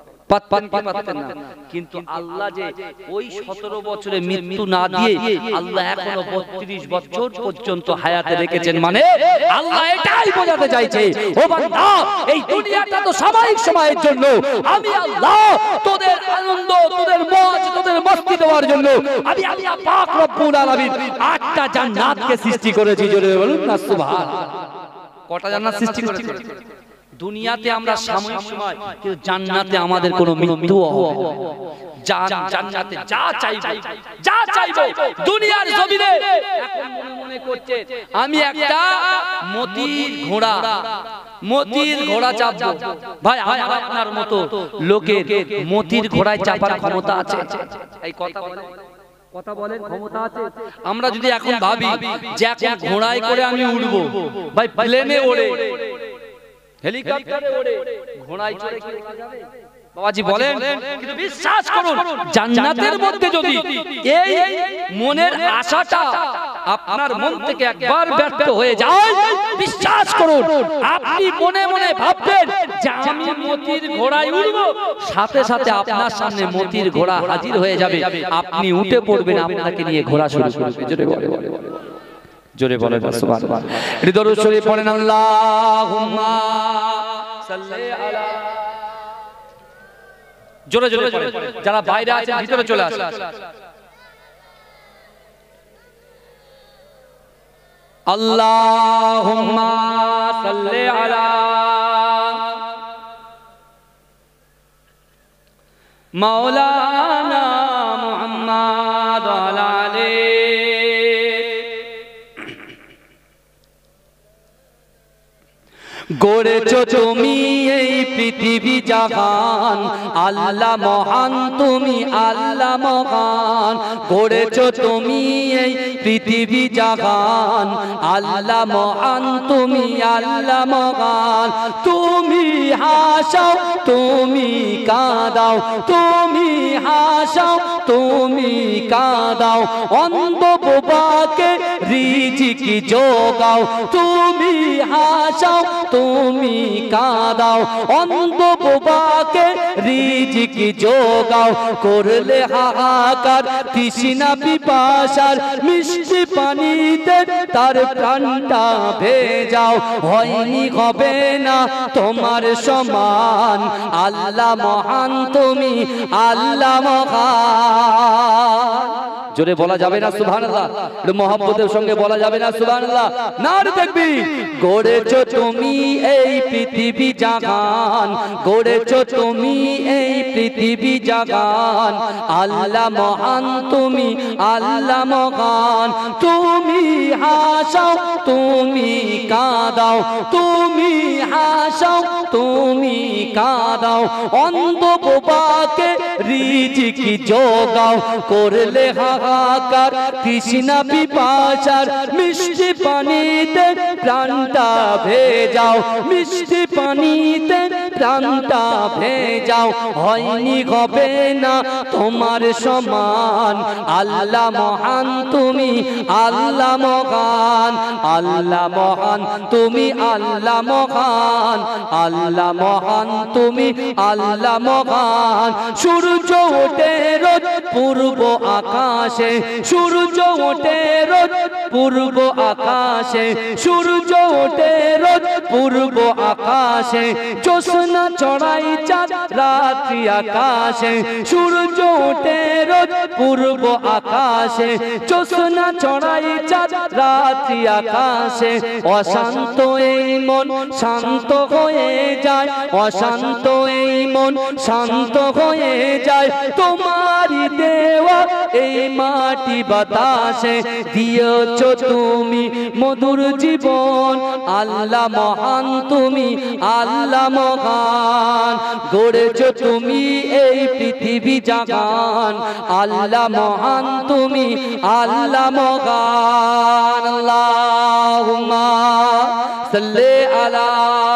কিন্তু আল্লাহ যে ওই সতেরো বছরে মৃত্যু না দিয়ে আল্লাহ এখনো বত্রিশ বছর পর্যন্ত হায়াতে রেখেছেন, মানে আল্লাহ এটাই বোঝাতে চাইছে, ও বান্দা এই দুনিয়াটা তো সাময়িক সময়ের জন্য, আমি আল্লাহ তোদের আনন্দ তোদের মজ তোদের মস্তি দেওয়ার জন্য আমি আল্লাহ পাক রব্বুল আলামিন আটটা জান্নাতকে সৃষ্টি করেছি। জোরে বলুন না সুবহানাল্লাহ। কটা জান্নাত সৃষ্টি করেছি? দুনিয়াতে আমরা সাময়িক সময়, কিন্তু জান্নাতে আমাদের কোনো মৃত্যু হবে না। জান্নাতে যা চাইবো যা চাইবো দুনিয়ার জমিনে এখন মনে মনে করছে আমি একটা মতির ঘোড়া মতির ঘোড়া চাপবো। ভাই আমার আপনার মতো লোকের মতির ঘোড়ায় চাপার ক্ষমতা আছে? এই কথা বলে কথা বলেন ক্ষমতা আছে? আমরা যদি এখন ভাবি যে এখন ঘোড়ায় করে আমি উড়বো, ভাই প্লেনে ওড়ে হেলিকপ্টারে ওড়ে ঘোড়ায় চড়ে কি ওড়া যাবে? বাবাজি বলেন। কিন্তু বিশ্বাস করুন জান্নাতের মধ্যে যদি এই মনের আশাটা আপনার মন থেকে একবার ব্যর্থ হয়ে যায়, বিশ্বাস করুন আপনি মনে মনে ভাববেন যে আমি মতির ঘোড়ায় উঠবো, সাথে সাথে আপনার সামনে মতির ঘোড়া হাজির হয়ে যাবে, আপনি উঠে পড়বেন, আপনাকে নিয়ে ঘোড়া শুরু করবে। জোরে বলে জোরে বলে সুবহানাল্লাহ। দরুদ শরীফ পড়েন, আল্লাহুম্মা সাল্লি আলা। জোরে জোরে পড়েন, যারা বাইরে আছেন ভিতরে চলে আসুন। আল্লাহুম্মা সাল্লি আলা মাওলানা মুহাম্মদ ওয়া আলা আলিহি। গড়েছো তুমি এই পৃথিবী জাহান, আল্লাহ মহান তুমি আল্লাহ মহান। গড়েছো তুমি এই পৃথিবী জাহান, আল্লাহ মহান তুমি আল্লাহ মহান। তুমি হাসাও তুমি কাঁদাও, তুমি হাসাও, তুমি কাঁদাও, অন্ধ বোবাকে রিজিক যোগাও, তুমি হাসাও, তুমি কাঁদাও, অন্ধ বোবাকে রিজিক যোগাও, করলে হাহাকার তৃষ্ণা পিপাসার মিষ্টি পানিতে তার প্রাণটা ভেজাও, হয়নি হবে না তোমার সমান, আল্লাহ মহান তুমি, আল্লাহ মহান। জোরে বলা যাবে না সুবহানাল্লাহ? মহব্বতের সঙ্গে বলা যাবে না সুবহানাল্লাহ? নারে তাকবীর। গড়েছো তুমি এই পৃথিবী জাগান, গড়েছো তুমি এই পৃথিবী জাগান, আল্লাহ মহান তুমি, আল্লাহ মহান। তুমি হাসাও, তুমি কাঁদাও, তুমি হাসাও, তুমি কাঁদাও, অন্ধ বোবাকে রিজিক যোগাও, করলে হাহাকার তৃষ্ণা পিপাসার মিষ্টি পানিতে প্রাণটা ভেজাও, মিষ্টি পানিতে প্রাণটা ভেজাও, হয়নি হবে না তোমার সমান, আল্লাহ মহান তুমি, আল্লাহ মহান, আল্লাহ মহান তুমি, আল্লাহ মহান, আল্লাহ মহান তুমি, আল্লাহ মহান। সূর্য ওঠে রোজ পূর্ব আকাশে, সূর্য ওঠে রোজ পূর্ব আকাশে, সূর্য ওঠে রোজ পূর্ব আকাশে, জ্যোৎস্না ছড়াই চাঁদ রাত্রি আকাশে, সূর্য ওঠে রোজ পূর্ব আকাশে, জ্যোৎস্না ছড়াই চাঁদ রাত্রি আকাশে, অশান্ত এই মন শান্ত হয়ে যায়, অশান্ত এই মন শান্ত হয়ে যায়, তোমারই দেওয়া এই মাটি বাতাসে দিয়েছো তুমি মধুর জীবন, আল্লাহ মহান তুমি, আল্লাহ মহান। গড়েছো তুমি এই পৃথিবী জাগান, আল্লাহ মহান তুমি, আল্লাহ মহান। আল্লাহুম্মা সাল্লি আলা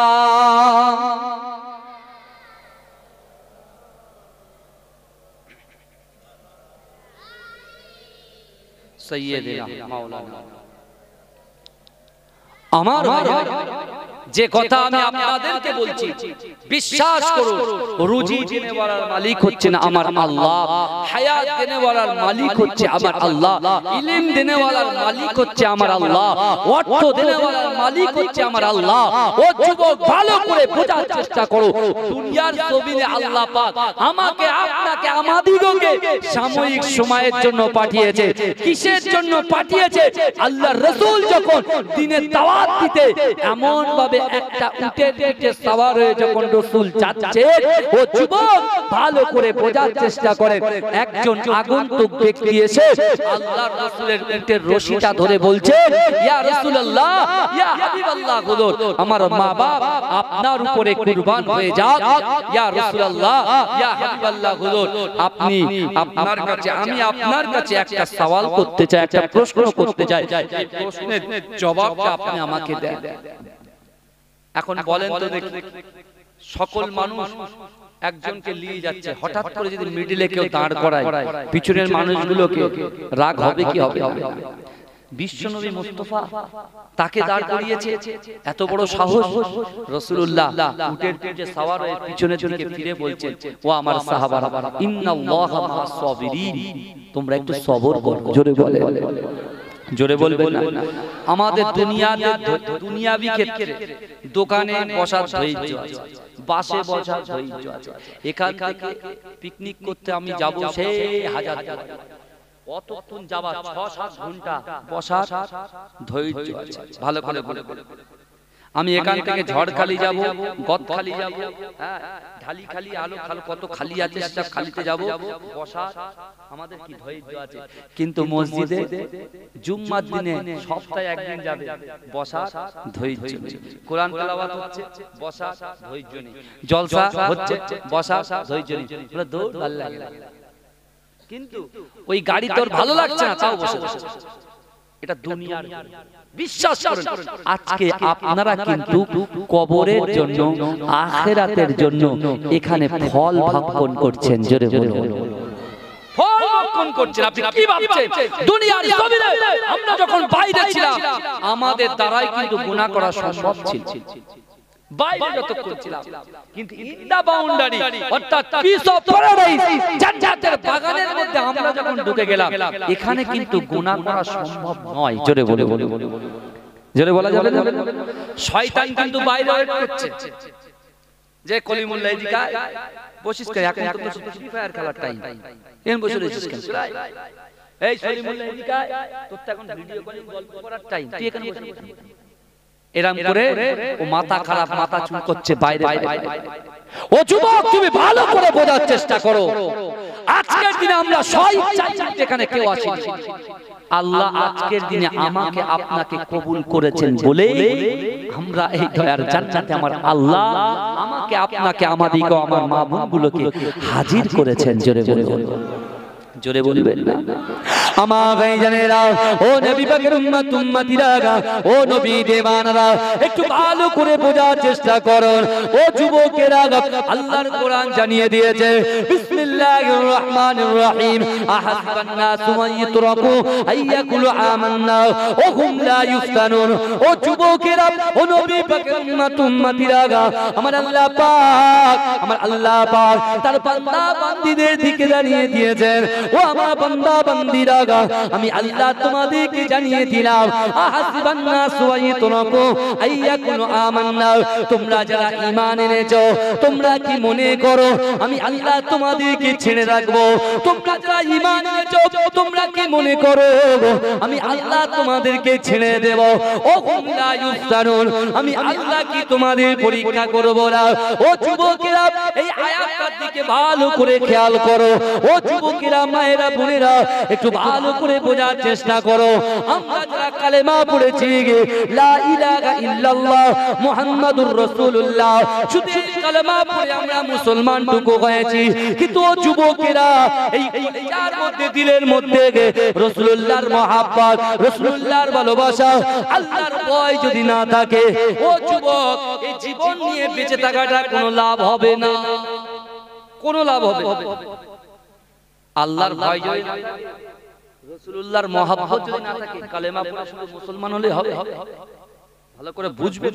সাইয়্যিদিনা মাওলানা। আমার ভাই, যে কথা আমি আপনাদেরকে বলছি বিশ্বাস করুন, রুজি দেনেওয়ালার মালিক হচ্ছেন আমার আল্লাহ, হায়াত দেনেওয়ালার মালিক হচ্ছে আমার আল্লাহ, ইলম দেনেওয়ালার মালিক হচ্ছে আমার আল্লাহ, অর্থ দেনেওয়ালার মালিক হচ্ছে আমার আল্লাহ। ও যুবক, ভালো করে বোঝার চেষ্টা করো, দুনিয়ার জমিনে আল্লাহ পাক আমাকে আপনাকে আমাদিগকে সাময়িক সময়ের জন্য পাঠিয়েছে। কিসের জন্য পাঠিয়েছে? আল্লাহর রাসূল যখন দ্বীনের দাওয়াত দিতে এমন ভাবে একটা উটের পিঠে সওয়ার হয়ে যখন রাসূল যাচ্ছে, ও যুবক ভালো করে বোঝার চেষ্টা করেন, একজন আগন্তুক ব্যক্তি এসে আল্লাহর রাসূলের উটের রশিটা ধরে বলছে, ইয়া রাসূলুল্লাহ, ইয়া হাবিবাল্লাহ, হুজুর আমার মা বাপ আপনার উপরে কুরবান হয়ে যাক, ইয়া রাসূলুল্লাহ, ইয়া হাবিবাল্লাহ, হুজুর আপনি আপনার কাছে আমি আপনার কাছে একটা সওয়াল করতে চাই, একটা প্রশ্ন করতে চাই, এই প্রশ্নের জবাবটা আপনি আমাকে দেন। এখন বলেন তো দেখি, সকল মানুষ একজনকে নিয়ে যাচ্ছে, হঠাৎ করে যদি মিডলে কেউ দাঁড় করায়, পিছনের মানুষগুলোকে রাগ হবে কি হবে? বিশ্বনবী মুস্তাফা তাকে দাঁড় করিয়েছে, এত বড় সাহস। রাসূলুল্লাহ উটের পিঠে সওয়ার হয়ে পিছনের দিকে ফিরে বলছেন, ও আমার সাহাবারা, ইন্নাল্লাহা মা'আস সাবিরিন, তোমরা একটু সবর করো। জোরে বলে, জোরে বলবেন না? আমাদের দুনিয়াতে দুনিয়াবি ক্ষেত্রে দোকানে বসার ধৈর্য আছে, বাসে বসার ধৈর্য আছে, এখান থেকে পিকনিক করতে আমি যাব সেই হাজার অতক্ষণ যাওয়া ছয় সাত ঘন্টা বসার ধৈর্য আছে। ভালো করে বলে, আমি এখান থেকে ঝড়খালি যাব, গদখালি যাব, হ্যাঁ ঢালি খালি আলো খাল কত খালি আছে সব খালিতে যাব, বসা আমাদের কি ধৈর্য আছে। কিন্তু মসজিদে জুম্মার দিনে সপ্তাহে একদিন যাবে, বসা ধৈর্য নেই। কোরআন তেলাওয়াত হচ্ছে, বসা ধৈর্য নেই। জলসা হচ্ছে, বসা ধৈর্য নেই। পুরো দৌড় ভালো লাগে, কিন্তু ওই গাড়ি তোর ভালো লাগছে না, তাও বসে বসে। এটা দুনিয়ার বিশ্বাস করুন। আজকে আপনারা কিন্তু কবরের জন্য আখিরাতের জন্য এখানে ফল ভক্ষণ করছেন। জোরে বলুন ফল ভক্ষণ করছেন। আপনি কি ভাবছেন দুনিয়ার জমিনে আমরা যখন বাইরে ছিলাম আমাদের দ্বারাই কিন্তু গুনাহ করা সম্ভব ছিল, বাইরে যতক্ষণ ছিলাম, কিন্তু ইন দা বাউন্ডারি অর্থাৎ পিস অফ প্যারাডাইস জান্নাতের বাগানের মধ্যে আমরা যখন ঢুকে গেলাম এখানে কিন্তু গুনাহ করা সম্ভব নয়। জোরে বলে বলে জোরে বলা যাবে না। শয়তান কিন্তু বাইরে ওয়েট করছে যে কলিমুল্লাহ জিকা বসিস কে এখন তো ফ্রি ফায়ার খেলার টাইম, এন বসে রইছিস কেন? এই কলিমুল্লাহ জিকা তোর তো এখন ভিডিও কলিং গল্প করার টাইম, তুই এখানে বসে এরম করে ও মাথা খারাপ মাথা চুল করছে বাইরে বাইরে। ও যুবক তুমি ভালো করে বোঝার চেষ্টা করো, আজকের দিনে আমরা সবাই এখানে কেউ আছি, আল্লাহ আজকের দিনে আমাকে আপনাকে কবুল করেছেন বলে আমরা এই দয়ার জান্নাতে আমার আল্লাহ আমাকে আপনাকে আমাদিকে আমার মা বোনগুলোকে হাজির করেছেন। জোরে বলুন জোরে বলবেন না আমার ভাইজানেরা, ও নবী পাকের উম্মত উম্মতিরা, ও নবী দেওয়ানারা, একটু ভালো করে বোঝার চেষ্টা করুন। ও যুবকেরা, আল্লাহর কোরআন জানিয়ে দিয়েছে বিসমিল্লাহির রহমানির রহিম, আহাসবান নাসু আইয়ুতরাকু আইয়াকুলু আমান্না ওয়া হুম লা ইফতানুন। ও যুবকেরা, ও নবী পাকের উম্মত উম্মতিরা, আমার আল্লাহ পাক আমার আল্লাহ পাক তার বান্দা বান্দীদের দিকে জানিয়ে দিয়েছেন, ও আমার বান্দা বান্দীরা, আমি আল্লাহ তোমাদেরকে জানিয়ে দিলাম আহাসিবান নাসু আইয়ুতরাকু আইয়াকুলু আমান্না, তোমরা যারা ঈমান এনেছো তোমরা কি মনে করো আমি আল্লাহ তোমাদেরকে ছেড়ে রাখবো? তোমরা যারা ঈমান এনেছো তোমরা কি মনে করো আমি আল্লাহ তোমাদেরকে ছেড়ে দেব? ও হুম লা ইফতানুন, আমি আল্লাহ কি তোমাদের পরীক্ষা করব না? ও যুবকেরা, এই আয়াতটার দিকে ভালো করে খেয়াল করো। ও যুবকেরা, মায়েরা, বোনেরা, একটু ভালো করে বোঝার চেষ্টা করো। আমরা যারা কালেমা পড়েছি লা ইলাহা ইল্লাল্লাহ মুহাম্মাদুর রাসূলুল্লাহ, শুধু কালেমা পড়ে আমরা মুসলমান টুকু হয়েছি, কিন্তু ও যুবকেরা এই যার মধ্যে দিলের মধ্যে রাসূলুল্লাহর মহব্বত, রাসূলুল্লাহর ভালোবাসা, আল্লাহর ভয় যদি না থাকে, ও যুবক এই জীবন নিয়ে বেঁচে থাকাটা কোনো লাভ হবে না, কোনো লাভ হবে। আল্লাহর ভয় যদি রাসূলুল্লাহর মহব্বত যদি না থাকে, কালেমা পড়ে শুধু মুসলমান হলে হবে? ভালো করে বুঝবেন,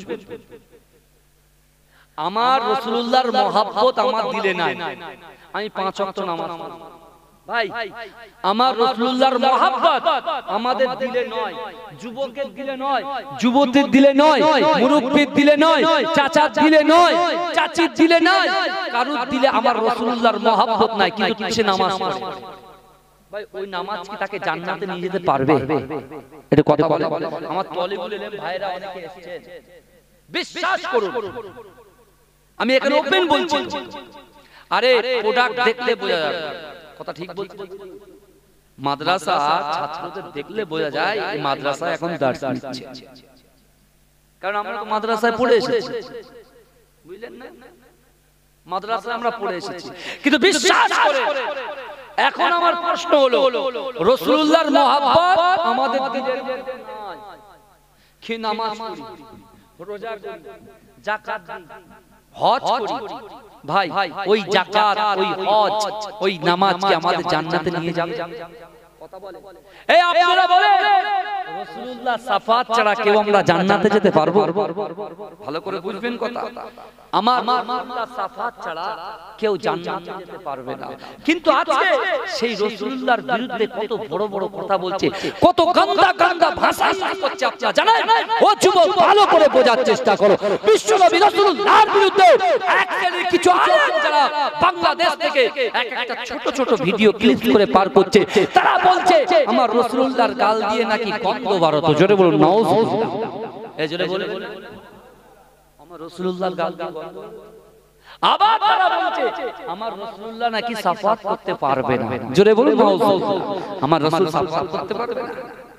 আমার রাসূলুল্লাহর মহব্বত আমার দিলে নাই, আমি পাঁচ ওয়াক্ত নামাজ পড়ি ভাই, আমার রাসূলুল্লাহর মহব্বত আমাদের দিলে নয়, যুবকের দিলে নয়, যুবতীর দিলে নয়, মুরব্বির দিলে নয়, চাচার দিলে নয়, চাচির দিলে নয়, কারুর দিলে আমার রাসূলুল্লাহর মহব্বত নাই, কিন্তু সে নামাজ পড়ে ভাই, ওই নামাজ কি তাকে জান্নাতে নিয়ে যেতে পারবে? এটা কথা বলে আমার তলিবুল ইলম ভাইরা অনেকে এসেছেন, বিশ্বাস করুন আমি এখানে ওপেন বলছি, আরে প্রোডাক্ট দেখলে বোঝা যাবে, কথা ঠিক বলছি। মাদ্রাসা ছাত্রদের দেখলে বোঝা যায় এই মাদ্রাসা এখন দার্স নিচ্ছে, কারণ আমরা তো মাদ্রাসায় পড়ে এসেছি, বুঝলেন না? মাদ্রাসায় আমরা পড়ে এসেছি, কিন্তু বিশ্বাস করে এখন আমার প্রশ্ন হলো রাসূলুল্লাহর মহব্বত আমাদের দিলে নাই, কি নামাজ পড়ি, রোজা করি, যাকাত দিই, হজ করি, ভাই ওই যাকাত ওই হজ ওই নামাজ কি আমাদের জান্নাতে নিয়ে যাবে? কথা বলে এই আপনারা বলেন রাসূলুল্লাহ সাফাত ছাড়া কেউ আমরা জান্নাতে যেতে পারবো? ভালো করে বুঝবেন কথা, আমার রাসূলুল্লাহ সাফাত ছাড়া কেউ জান্নাতে যেতে পারবে না। কিন্তু আজকে সেই রাসূলুল্লাহর বিরুদ্ধে কত বড় বড় কথা বলছে, কত গন্দা গন্দা ভাষা ইউজ করছে, আপনারা জানেন? ও যুবক ভালো করে বোঝার চেষ্টা করো, বিশ্বনবী রাসূলুল্লাহর বিরুদ্ধে এক শ্রেণীর কিছু আলেম যারা বাংলাদেশ থেকে এক একটা ছোট ছোট ভিডিও ক্লিপ করে পার করছে, তারা বলছে আমার রাসূলুল্লাহর গাল দিয়ে নাকি গন্ধ বারত। জোরে বলুন নাউজুবিল্লাহ, এই জোরে বলে আমার রাসূলুল্লাহর গাল দিয়ে গন্ধ। আবার তারা বলছে আমার রাসূলুল্লাহ নাকি সাফাত করতে পারবে না। জোরে বলুন নাউজুবিল্লাহ, আমার রাসূল সাফাত করতে পারবে না।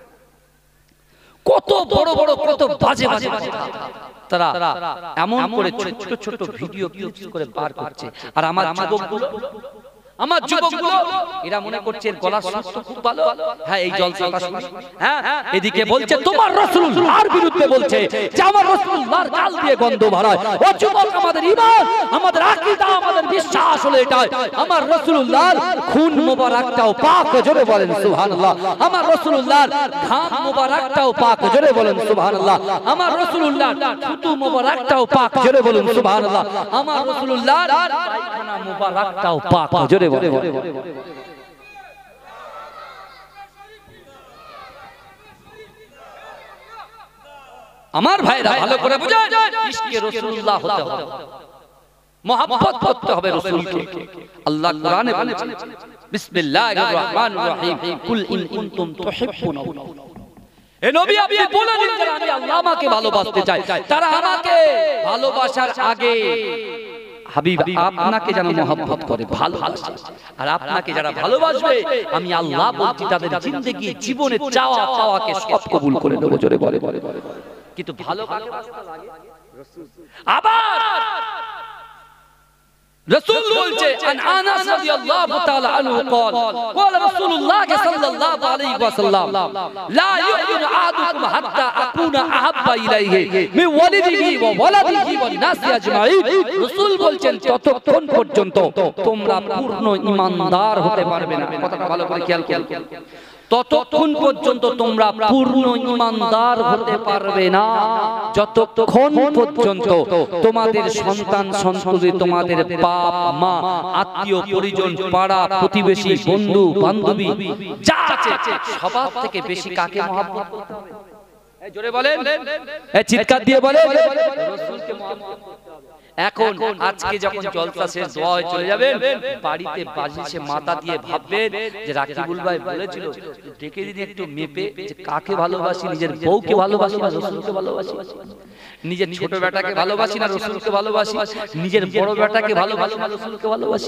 কত বড় বড় কত বাজে বাজে কথা তারা এমন করে ছোট ছোট ভিডিও ক্লিপ করে পার করছে, আর আমার যুবকগুলো আমার যুবকগুলো এরা মনে করছে এর গলার সুর তো খুব ভালো, হ্যাঁ এই জলসাটা শুনি, হ্যাঁ এদিকে বলছে তোমার রাসূলুল্লাহর বিরুদ্ধে বলছে যে আমার রাসূলুল্লাহর গাল দিয়ে গন্ধ ভরায়। ও যুবক, আমাদের ঈমান, আমাদের আকীদা, আমাদের বিশ্বাস হলো এটাই, আমার রাসূলুল্লাহর খুন মোবারকটাও পাক, জোরে বলেন সুবহানাল্লাহ। আমার রাসূলুল্লাহর ঘাম মোবারকটাও পাক, জোরে বলেন সুবহানাল্লাহ। আমার রাসূলুল্লাহর থুতু মোবারকটাও পাক, জোরে বলেন সুবহানাল্লাহ। আমার রাসূলুল্লাহর পায়খানা মোবারকটাও পাক, জোরে বলেন। আমার ভাইরা ভালো করে বুঝেন, ইশকে রাসূলুল্লাহ হতে হবে, মহব্বত করতে হবে রাসূলকে। আল্লাহ কোরআনে বলেছেন বিসমিল্লাহির রহমানির রহিম, কুল ইন কুনতুম তুহিব্বুনাল্লাহ, এ নবী আপনি বলে দিন যারা আমি আল্লাহ আমাকে ভালোবাসতে চাই, তারা আমাকে ভালোবাসার আগে হাবিব আপনাকে যেন মহব্বত করে, ভালোবাসে। আর আপনাকে যারা ভালোবাসবে আমি আল্লাহ বলছি তাদের জিন্দেগি জীবনে চাওয়া পাওয়াকে সব কবুল করে দেব, জোরে বলে। কিন্তু ভালো কাকে বাসতে লাগে রাসূল। আবার রাসূল বলছে আন আনাস রাদিয়াল্লাহু তাআলা আনহু قال قال رسول الله صلى الله عليه وسلم لا يؤمن احدكم حتى اكون احب اليه من ولده وولده والناس اجمعين। রাসূল বলছেন ততক্ষণ পর্যন্ত তোমরা পূর্ণ ঈমানদার হতে পারবে না। কথাটা ভালো করে খেয়াল করুন, ততক্ষণ পর্যন্ত তোমরা পূর্ণ ঈমানদার হতে পারবে না যতক্ষণ পর্যন্ত তোমাদের সন্তান সন্ততি, তোমাদের বাপ মা, আত্মীয় পরিজন, পাড়া প্রতিবেশী, বন্ধু বান্ধবী যা আছে সবার থেকে বেশি কাকে মহব্বত করতে হবে? এই জোরে বলেন, এই চিৎকার দিয়ে বলেন, রাসূলকে মহব্বত করতে হবে। এখন আজকে যখন জলসা শেষ দোয়া হয়ে চলে যাবেন, বাড়িতে বাজিছে মাথা দিয়ে ভাববেন যে রাকিবুল ভাই বলেছিল ডেকে দিন একটু মেপে যে কাকে ভালোবাসি, নিজের বউকে ভালোবাসি না রাসূলকে ভালোবাসি, নিজের ছোট বেটাকে ভালোবাসি না রাসূলকে ভালোবাসি, নিজের বড় বেটাকে ভালোবাসি না রাসূলকে ভালোবাসি।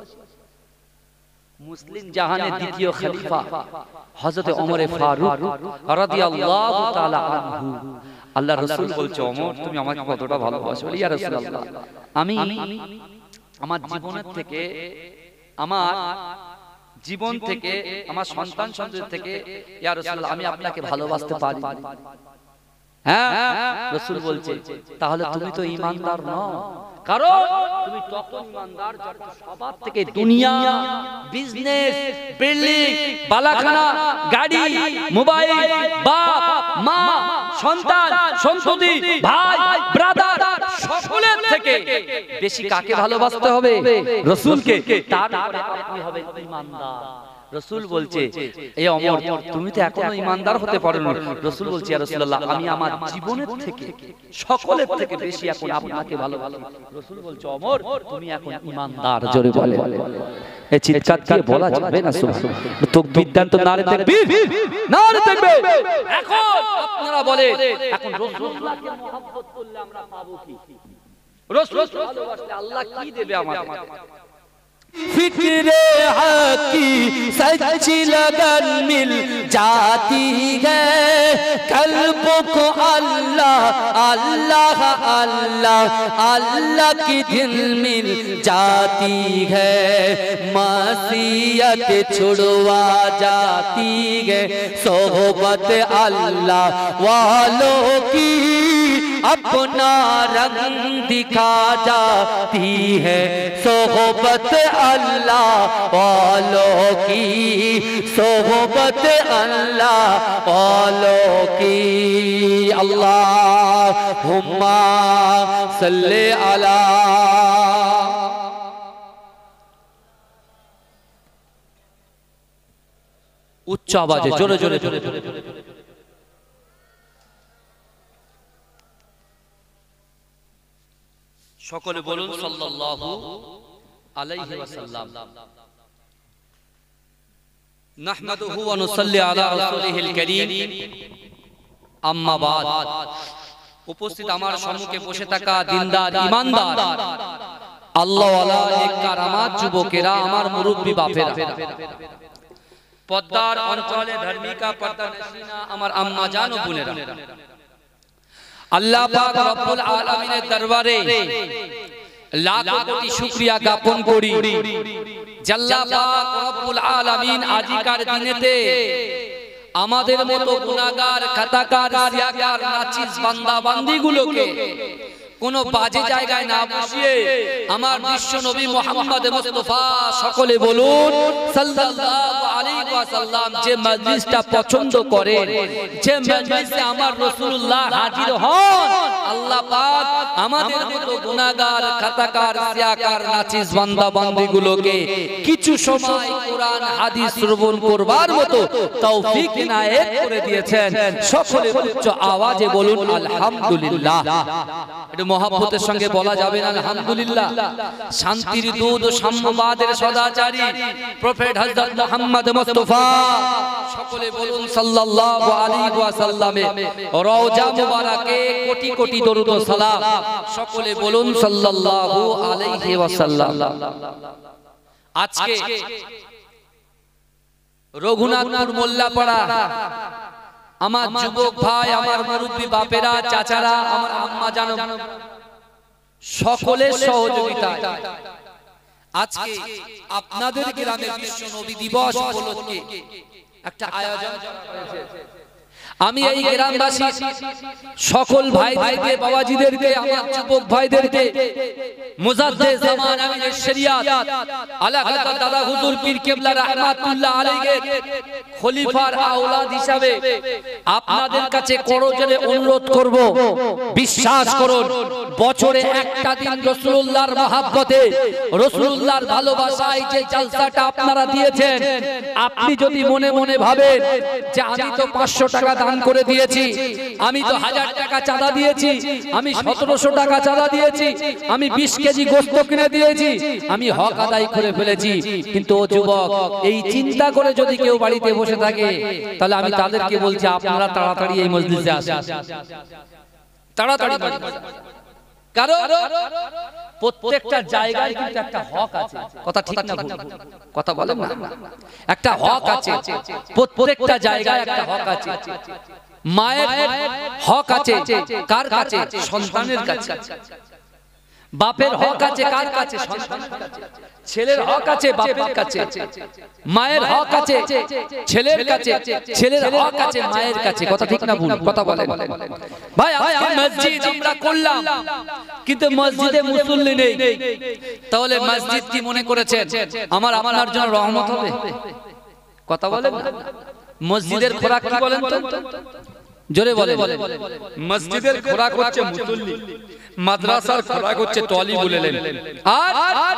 মুসলিম জাহানের দ্বিতীয় খলিফা হযরত ওমর ফারুক রাদিয়াল্লাহু তাআলা আনহু, আল্লাহ রাসূল বলছে ওমর তুমি আমাকে কতটা ভালোবাসো? বলি ইয়া রাসূলুল্লাহ আমি আমার জীবনের থেকে, আমার জীবন থেকে, আমার সন্তান সন্ততি থেকে ইয়া রাসূলুল্লাহ আমি আপনাকে ভালোবাসতে পারি। হ্যাঁ, রাসূল বলছে তাহলে তুমি তো ঈমানদার নও, কারণ তুমি তখন ঈমানদার যখন সবার থেকে দুনিয়া, বিজনেস, বিল্ডিং, বালাখানা, গাড়ি, মোবাইল, বাপ মা, সন্তান সন্ততি, ভাই ব্রাদার সকলের থেকে বেশি কাকে ভালোবাসতে হবে? রাসূলকে। তারপরে আপনি হবেন ঈমানদার। রাসূল বলছে এ ওমর তুমি তো এখনো ঈমানদার হতে পারোনি। রাসূল বলছে ইয়া রাসূলুল্লাহ আমি আমার জীবনের থেকে সকলের থেকে বেশি এখন আপনাকে ভালোবাসি। রাসূল বলছে ওমর তুমি এখন ঈমানদার, জোরে বলে। এই চিৎকার দিয়ে বলা যাবে না সুবহানাল্লাহ, তাকবীর দেন তো, নারে তাকবীর, নারে তাকবীর। এখন আপনারা বলেন এখন রাসূলুল্লাহকে মহব্বত করলে আমরা পাবো কি? রাসূলকে ভালোবাসলে আল্লাহ কি দেবে আমাদের? फिक्रे हक की सच्ची लगन मिल जाती है, कल्बों को अल्लाह अल्लाह अल्लाह अल्लाह की दिल मिल जाती है, मासियत छुड़वा जाती है, सोहबत अल्लाह वालों की अपना रंग दिखा जाती है, सोहबत अल्लाह वालों की, सोहबत अल्लाह वालों की। अल्लाहुम्मा सल्ले अला। उच्च आवाजे जोरे जोरे जोरे जोरे সকলে বলুন সাল্লাল্লাহু আলাইহি ওয়াসাল্লাম। নাহমাদুহু ওয়া নুসাল্লি আলা রাসূলিহিল কারীম, আম্মা বাদ। উপস্থিত আমার সম্মুখে বসে থাকা দিনদার ঈমানদার আল্লাহ ওয়ালা নেক কারামাত যুবকেরা, আমার মুরব্বি বাপেরা, পদ্মার অঞ্চলে ধার্মিকা পর্দা নশিনা আমার আম্মা জান ও বোনেরা, আল্লাহ পাক রব্বুল আলামিনের দরবারে লাখো কোটি শুকরিয়া জ্ঞাপন করি আল্লাহ পাক রব্বুল আলামিন আজিকার দিনেতে আমাদের মতো গুনাহগার খাতাকার সিয়াকার নাচিস বান্দা বান্দিগুলোকে কোন বাজে জায়গায় না বসিয়ে আমার বিশ্ব নবী মুহাম্মদ মুস্তাফা সকলে বলুন সাল্লাল্লাহু আলাইহি ওয়াসাল্লাম যে মজলিসটা পছন্দ করেন, যে মজলিসে আমার রাসূলুল্লাহ হাজির হন, আল্লাহ পাক আমাদের মতো গুনাহগার খাতাকার সিয়াকার নাচিস বান্দা বান্দিগুলোকে কিছু সময় কোরআন হাদিস শ্রবণ করবার মতো তৌফিক ইনায়েত করে দিয়েছেন। সকলে উচ্চ আওয়াজে বলুন আলহামদুলিল্লাহ। এটা মহব্বতের সঙ্গে বলা যাবে না আলহামদুলিল্লাহ। শান্তির দূত ও সাম্যবাদের সদাচারী প্রফেট হযরত মুহাম্মদ মুস্তাফা সকলে বলুন সাল্লাল্লাহু আলাইহি ওয়াসাল্লামে রওজা মুবারাকে কোটি কোটি দরুদ ও সালাম। সকলে বলুন সাল্লাল্লাহু আলাইহি ওয়াসাল্লাম। আজকে রঘুনাথপুর মোল্লাপাড়া আমার যুবক ভাই, আমার মুরব্বী বাপেরা, চাচারা, আমার আম্মা জানো সকলের সহযোগিতায় আজকে আপনাদের গ্রামে বিশ্ব নবী দিবস উপলক্ষে একটা আয়োজন হয়েছে। আমি এই গ্রামবাসী সকল ভাইদেরকে, বাবাজিদেরকে, আমার যুবক ভাইদেরকে মুজাদ্দেদ জামান আমিনের শরিয়াত আলা হযরত দাদা হুজুর পীর কেবলা রাহমাতুল্লাহ আলাইহি খলিফার আওলাদ হিসাবে আপনাদের কাছে করজোরে অনুরোধ করব, বিশ্বাস করুন বছরে একটা দিন রাসূলুল্লাহর মহব্বতে, রাসূলুল্লাহর ভালোবাসায় যে জলসাটা আপনারা দিয়েছেন, আপনি যদি মনে মনে ভাবেন যে আমি তো পাঁচশো টাকা দান করে দিয়েছি, আমি তো হাজার টাকা চাঁদা দিয়েছি, আমি সতেরোশো টাকা চাঁদা দিয়েছি, আমি বিশ কেজি গোশত কিনে দিয়েছি, আমি হক আদায় করে ফেলেছি, কিন্তু ও যুবক এই চিন্তা করে যদি কেউ বাড়িতে বসে থাকে, তাহলে আমি তাদেরকে বলছি আপনারা তাড়াতাড়ি এই মজলিসে আসুন, তাড়াতাড়ি। কারণ প্রত্যেকটা জায়গায় কিন্তু একটা হক আছে, কথা ঠিক না ভুল? কথা বলেন না, একটা হক আছে, প্রত্যেকটা জায়গায় একটা হক আছে। মায়ের হক আছে কার কাছে? সন্তানের কাছে। বাপের হক আছে কার কাছে? সন্তানের কাছে। ছেলের হক আছে বাপের কাছে, মায়ের হক আছে ছেলের কাছে, ছেলের হক আছে মায়ের কাছে। কথা ঠিক না ভুল? কথা বলেন ভাই। আজকে মসজিদ আমরা করলাম, কিন্তু মসজিদে মুসল্লি নেই, তাহলে মসজিদ কি মনে করেছেন আমার আপনার জন্য রহমত হবে? কথা বলেন। মসজিদের খোরাক কি বলেন তো? জোরে বলেন। মসজিদের খোরাক হচ্ছে মুসল্লি, মাদ্রাসার খোরাক হচ্ছে টলি বলেলেন। আর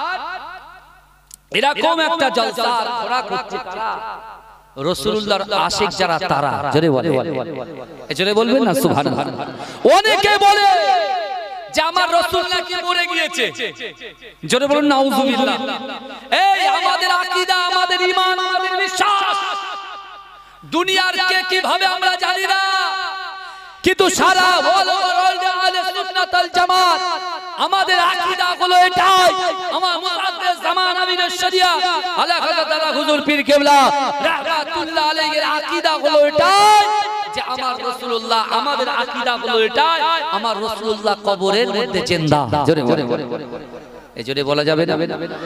এরকম একটা জলসার খোরাক হচ্ছে রাসূলুল্লাহর আশিক যারা, তারা। জোরে বলেন, জোরে বলবেন না সুবহানাল্লাহ। অনেকে বলে যে আমার রাসূলুল্লাহ কি মরে গিয়েছে, জোরে বলুন নাউযুবিল্লাহ। এই আমাদের আকীদা, আমাদের ঈমান, আমাদের বিশ্বাস দুনিয়ার কে কিভাবে আমরা জানি না, কিন্তু সারা ওয়ার্ল্ড আহলে সুন্নাত ওয়াল জামাত আমাদের আকীদা হলো এটাই। আমার মুজাদ্দেদ জামান আমিনের শরিয়াত আলা হযরত দাদা হুজুর পীর কেবলা রাহমাতুল্লাহ আলাইহির আকীদা হলো এটাই যে আমার রাসূলুল্লাহ, আমাদের আকীদা হলো এটাই আমার রাসূলুল্লাহ কবরের মধ্যে জিন্দা। জোরে জোরে এই জোরে বলা যাবে না?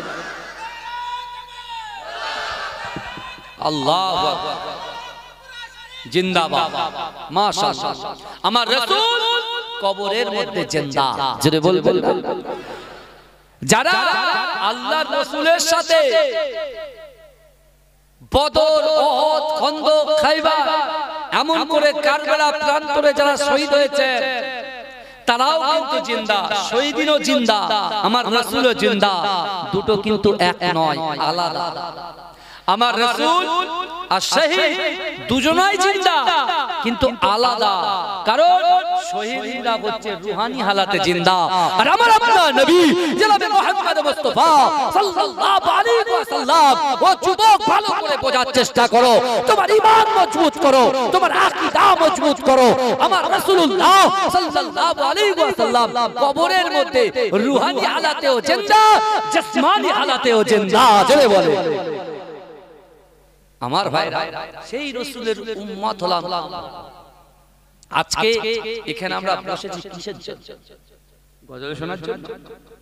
আল্লাহু আকবার, জিন্দাবাদ, মাশাআল্লাহ, আমার রাসূল কবরের মধ্যে জিন্দা। জোরে বলবেন। যারা আল্লাহর রাসূলের সাথে বদর, উহুদ, খন্দক, খায়বার, এমন করে কারবালা প্রান্তরে যারা শহীদ হয়েছে, তারাও কিন্তু জিন্দা, শহীদিনও জিন্দা, আমার রাসূলও জিন্দা। দুটো কিন্তু এক নয়, আলাদা। আমার রাসূল আর শহীদ দুজনেই জিন্দা, কিন্তু আলাদা। কারণ শহীদরা হচ্ছে রূহানি হালাতে জিন্দা, আর আমার আপনার নবী জনাবে মুহাম্মদ মুস্তাফা সাল্লাল্লাহু আলাইহি ওয়াসাল্লাম। ও যুবক, ভালো করে বোঝার চেষ্টা করো, তোমার ঈমান মজবুত করো, তোমার আকীদা মজবুত করো। আমার রাসূলুল্লাহ সাল্লাল্লাহু আলাইহি ওয়াসাল্লাম কবরের মধ্যে রূহানি হালাতেও জিন্দা, জিসমানি হালাতেও জিন্দা। জোরে বলে আমার ভাইরা, সেই রাসূলের উম্মত হলাম। আজকে এখানে আমরা বসেছি কিসের জন্য? গজল শোনার জন্য?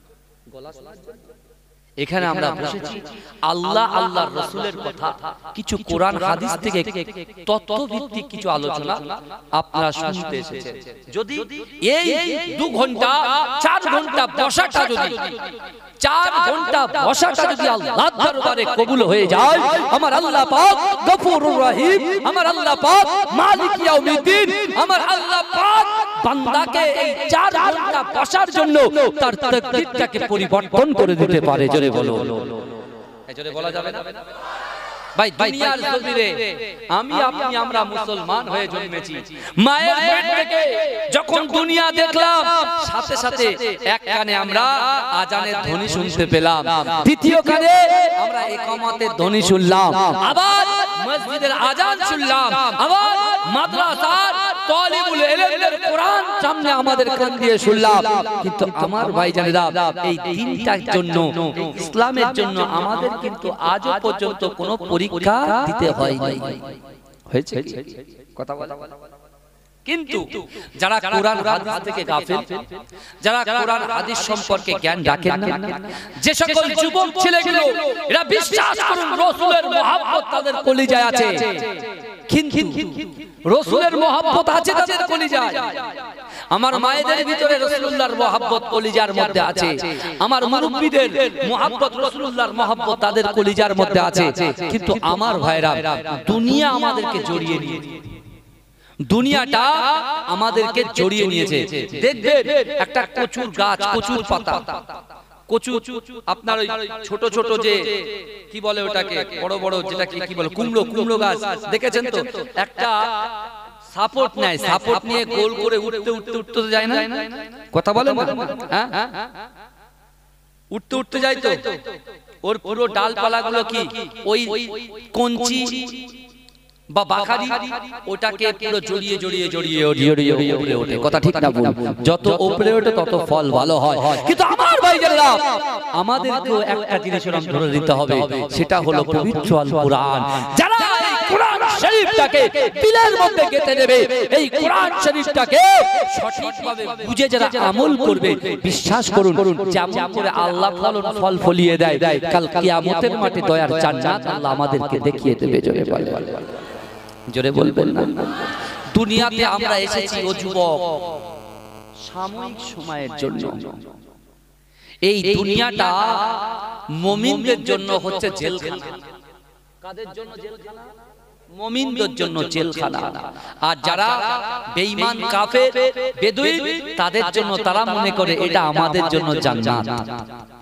এখানে আমরা বসেছি আল্লাহ আল্লাহর রাসূলের কথা, কিছু কোরআন হাদিস থেকে তত্ত্বভিত্তিক কিছু আলোচনা আপনারা শুনতে এসেছেন। যদি এই দু ঘন্টা চার ঘন্টা বসাটা যদি চার ঘন্টা বসাটা যদি আল্লাহর দরবারে কবুল হয়ে যায়, আমার আল্লাহ পাক গফুরুর রহিম, আমার আল্লাহ পাক মালিক ইয়াউমিদ্দিন, আমার আল্লাহ পাক বান্দাকে এই চার ঘন্টা বসার জন্য তার তাকদীরটাকে পরিবর্তন করে দিতে পারে। জোরে বলো, এই জোরে বলা যাবে না ভাই? দুনিয়ার জমিনে আমি আপনি আমরা মুসলমান হয়ে জন্মেছি, মায়ের পেট থেকে যখন দুনিয়া দেখলাম সাথে সাথে এক কানে আমরা আজানের ধ্বনি শুনতে পেলাম, দ্বিতীয় কানে আমরা ইকামতের ধ্বনি শুনলাম, আবার মসজিদের আজান শুনলাম, আবার মাদ্রাসার তালিবুল ইলমের কোরআন সামনে আমাদের কান দিয়ে শুনলাম। কিন্তু আমার ভাইজানেরা, এই দিনটার জন্য, ইসলামের জন্য আমাদের কিন্তু আজও পর্যন্ত কোনো পরীক্ষা দিতে হয়নি। হয়েছে কথা বলা? কিন্তু যারা কোরআন হাদিস থেকে গাফিল, যারা কোরআন হাদিস সম্পর্কে জ্ঞান রাখেন না, যে সকল যুবক ছেলেগুলো এরা বিশ্বাস করুন রাসূলের মহব্বত তাদের কলিজায় আছে, কিন্তু রাসূলের মহব্বত আছে তাদের কলিজায়, আমার মায়েদের ভিতরে রাসূলুল্লাহর মহব্বত কলিজার মধ্যে আছে, আমার মুরব্বিদের মহব্বত রাসূলুল্লাহর মহব্বত তাদের কলিজার মধ্যে আছে, কিন্তু আমার ভাইরা দুনিয়া আমাদেরকে জড়িয়ে নিয়েছে, দুনিয়াটা আমাদেরকে জড়িয়ে নিয়েছে। দেখবেন একটা কচুর গাছ, কচুর পাতা, কচু আপনার ওই ছোট ছোট যে কি বলে ওটাকে, বড় বড় যেটা কি বলে কুমড়ো, কুমড়ো গাছ দেখেছেন তো? একটা সাপোর্ট নেয়, সাপোর্ট নিয়ে গোল করে উঠতে উঠতে উঠতে যায় না, কথা বলেন না? হ্যাঁ, উঠতে উঠতে যায় তো, ওর পুরো ডালপালাগুলো কি ওই কঞ্চি বা বাখারি ওটাকে পুরো জড়িয়ে জড়িয়ে জড়িয়ে জড়িয়ে উপরে ওঠে, কথা ঠিক না বল? যত উপরে ওঠে তত ফল ভালো হয়। কিন্তু আমার ভাইজানরা, আমাদেরকেও একটা জিনিসের ধরে দিতে হবে, সেটা হলো পবিত্র আল কোরআন। যারা এই কোরআন শরীফটাকে দিলের মধ্যে গেঁথে নেবে, এই কোরআন শরীফটাকে সঠিকভাবে বুঝে যারা আমল করবে, বিশ্বাস করুন যেমন করে আল্লাহ ফলন ফল ফলিয়ে দেয়, কাল কিয়ামতের মাঠে দয়ার জান্নাত আল্লাহ আমাদেরকে দেখিয়ে দেবে। জোরে বলে, জোরে বলবেন না? দুনিয়াতে আমরা এসেছি ও যুবক সাময়িক সময়ের জন্য। এই দুনিয়াটা মুমিনদের জন্য হচ্ছে জেলখানা। কাদের জন্য জেলখানা? মুমিনদের জন্য জেলখানা। আর যারা বেঈমান কাফের বেদুইন তাদের জন্য, তারা মনে করে এটা আমাদের জন্য জান্নাত।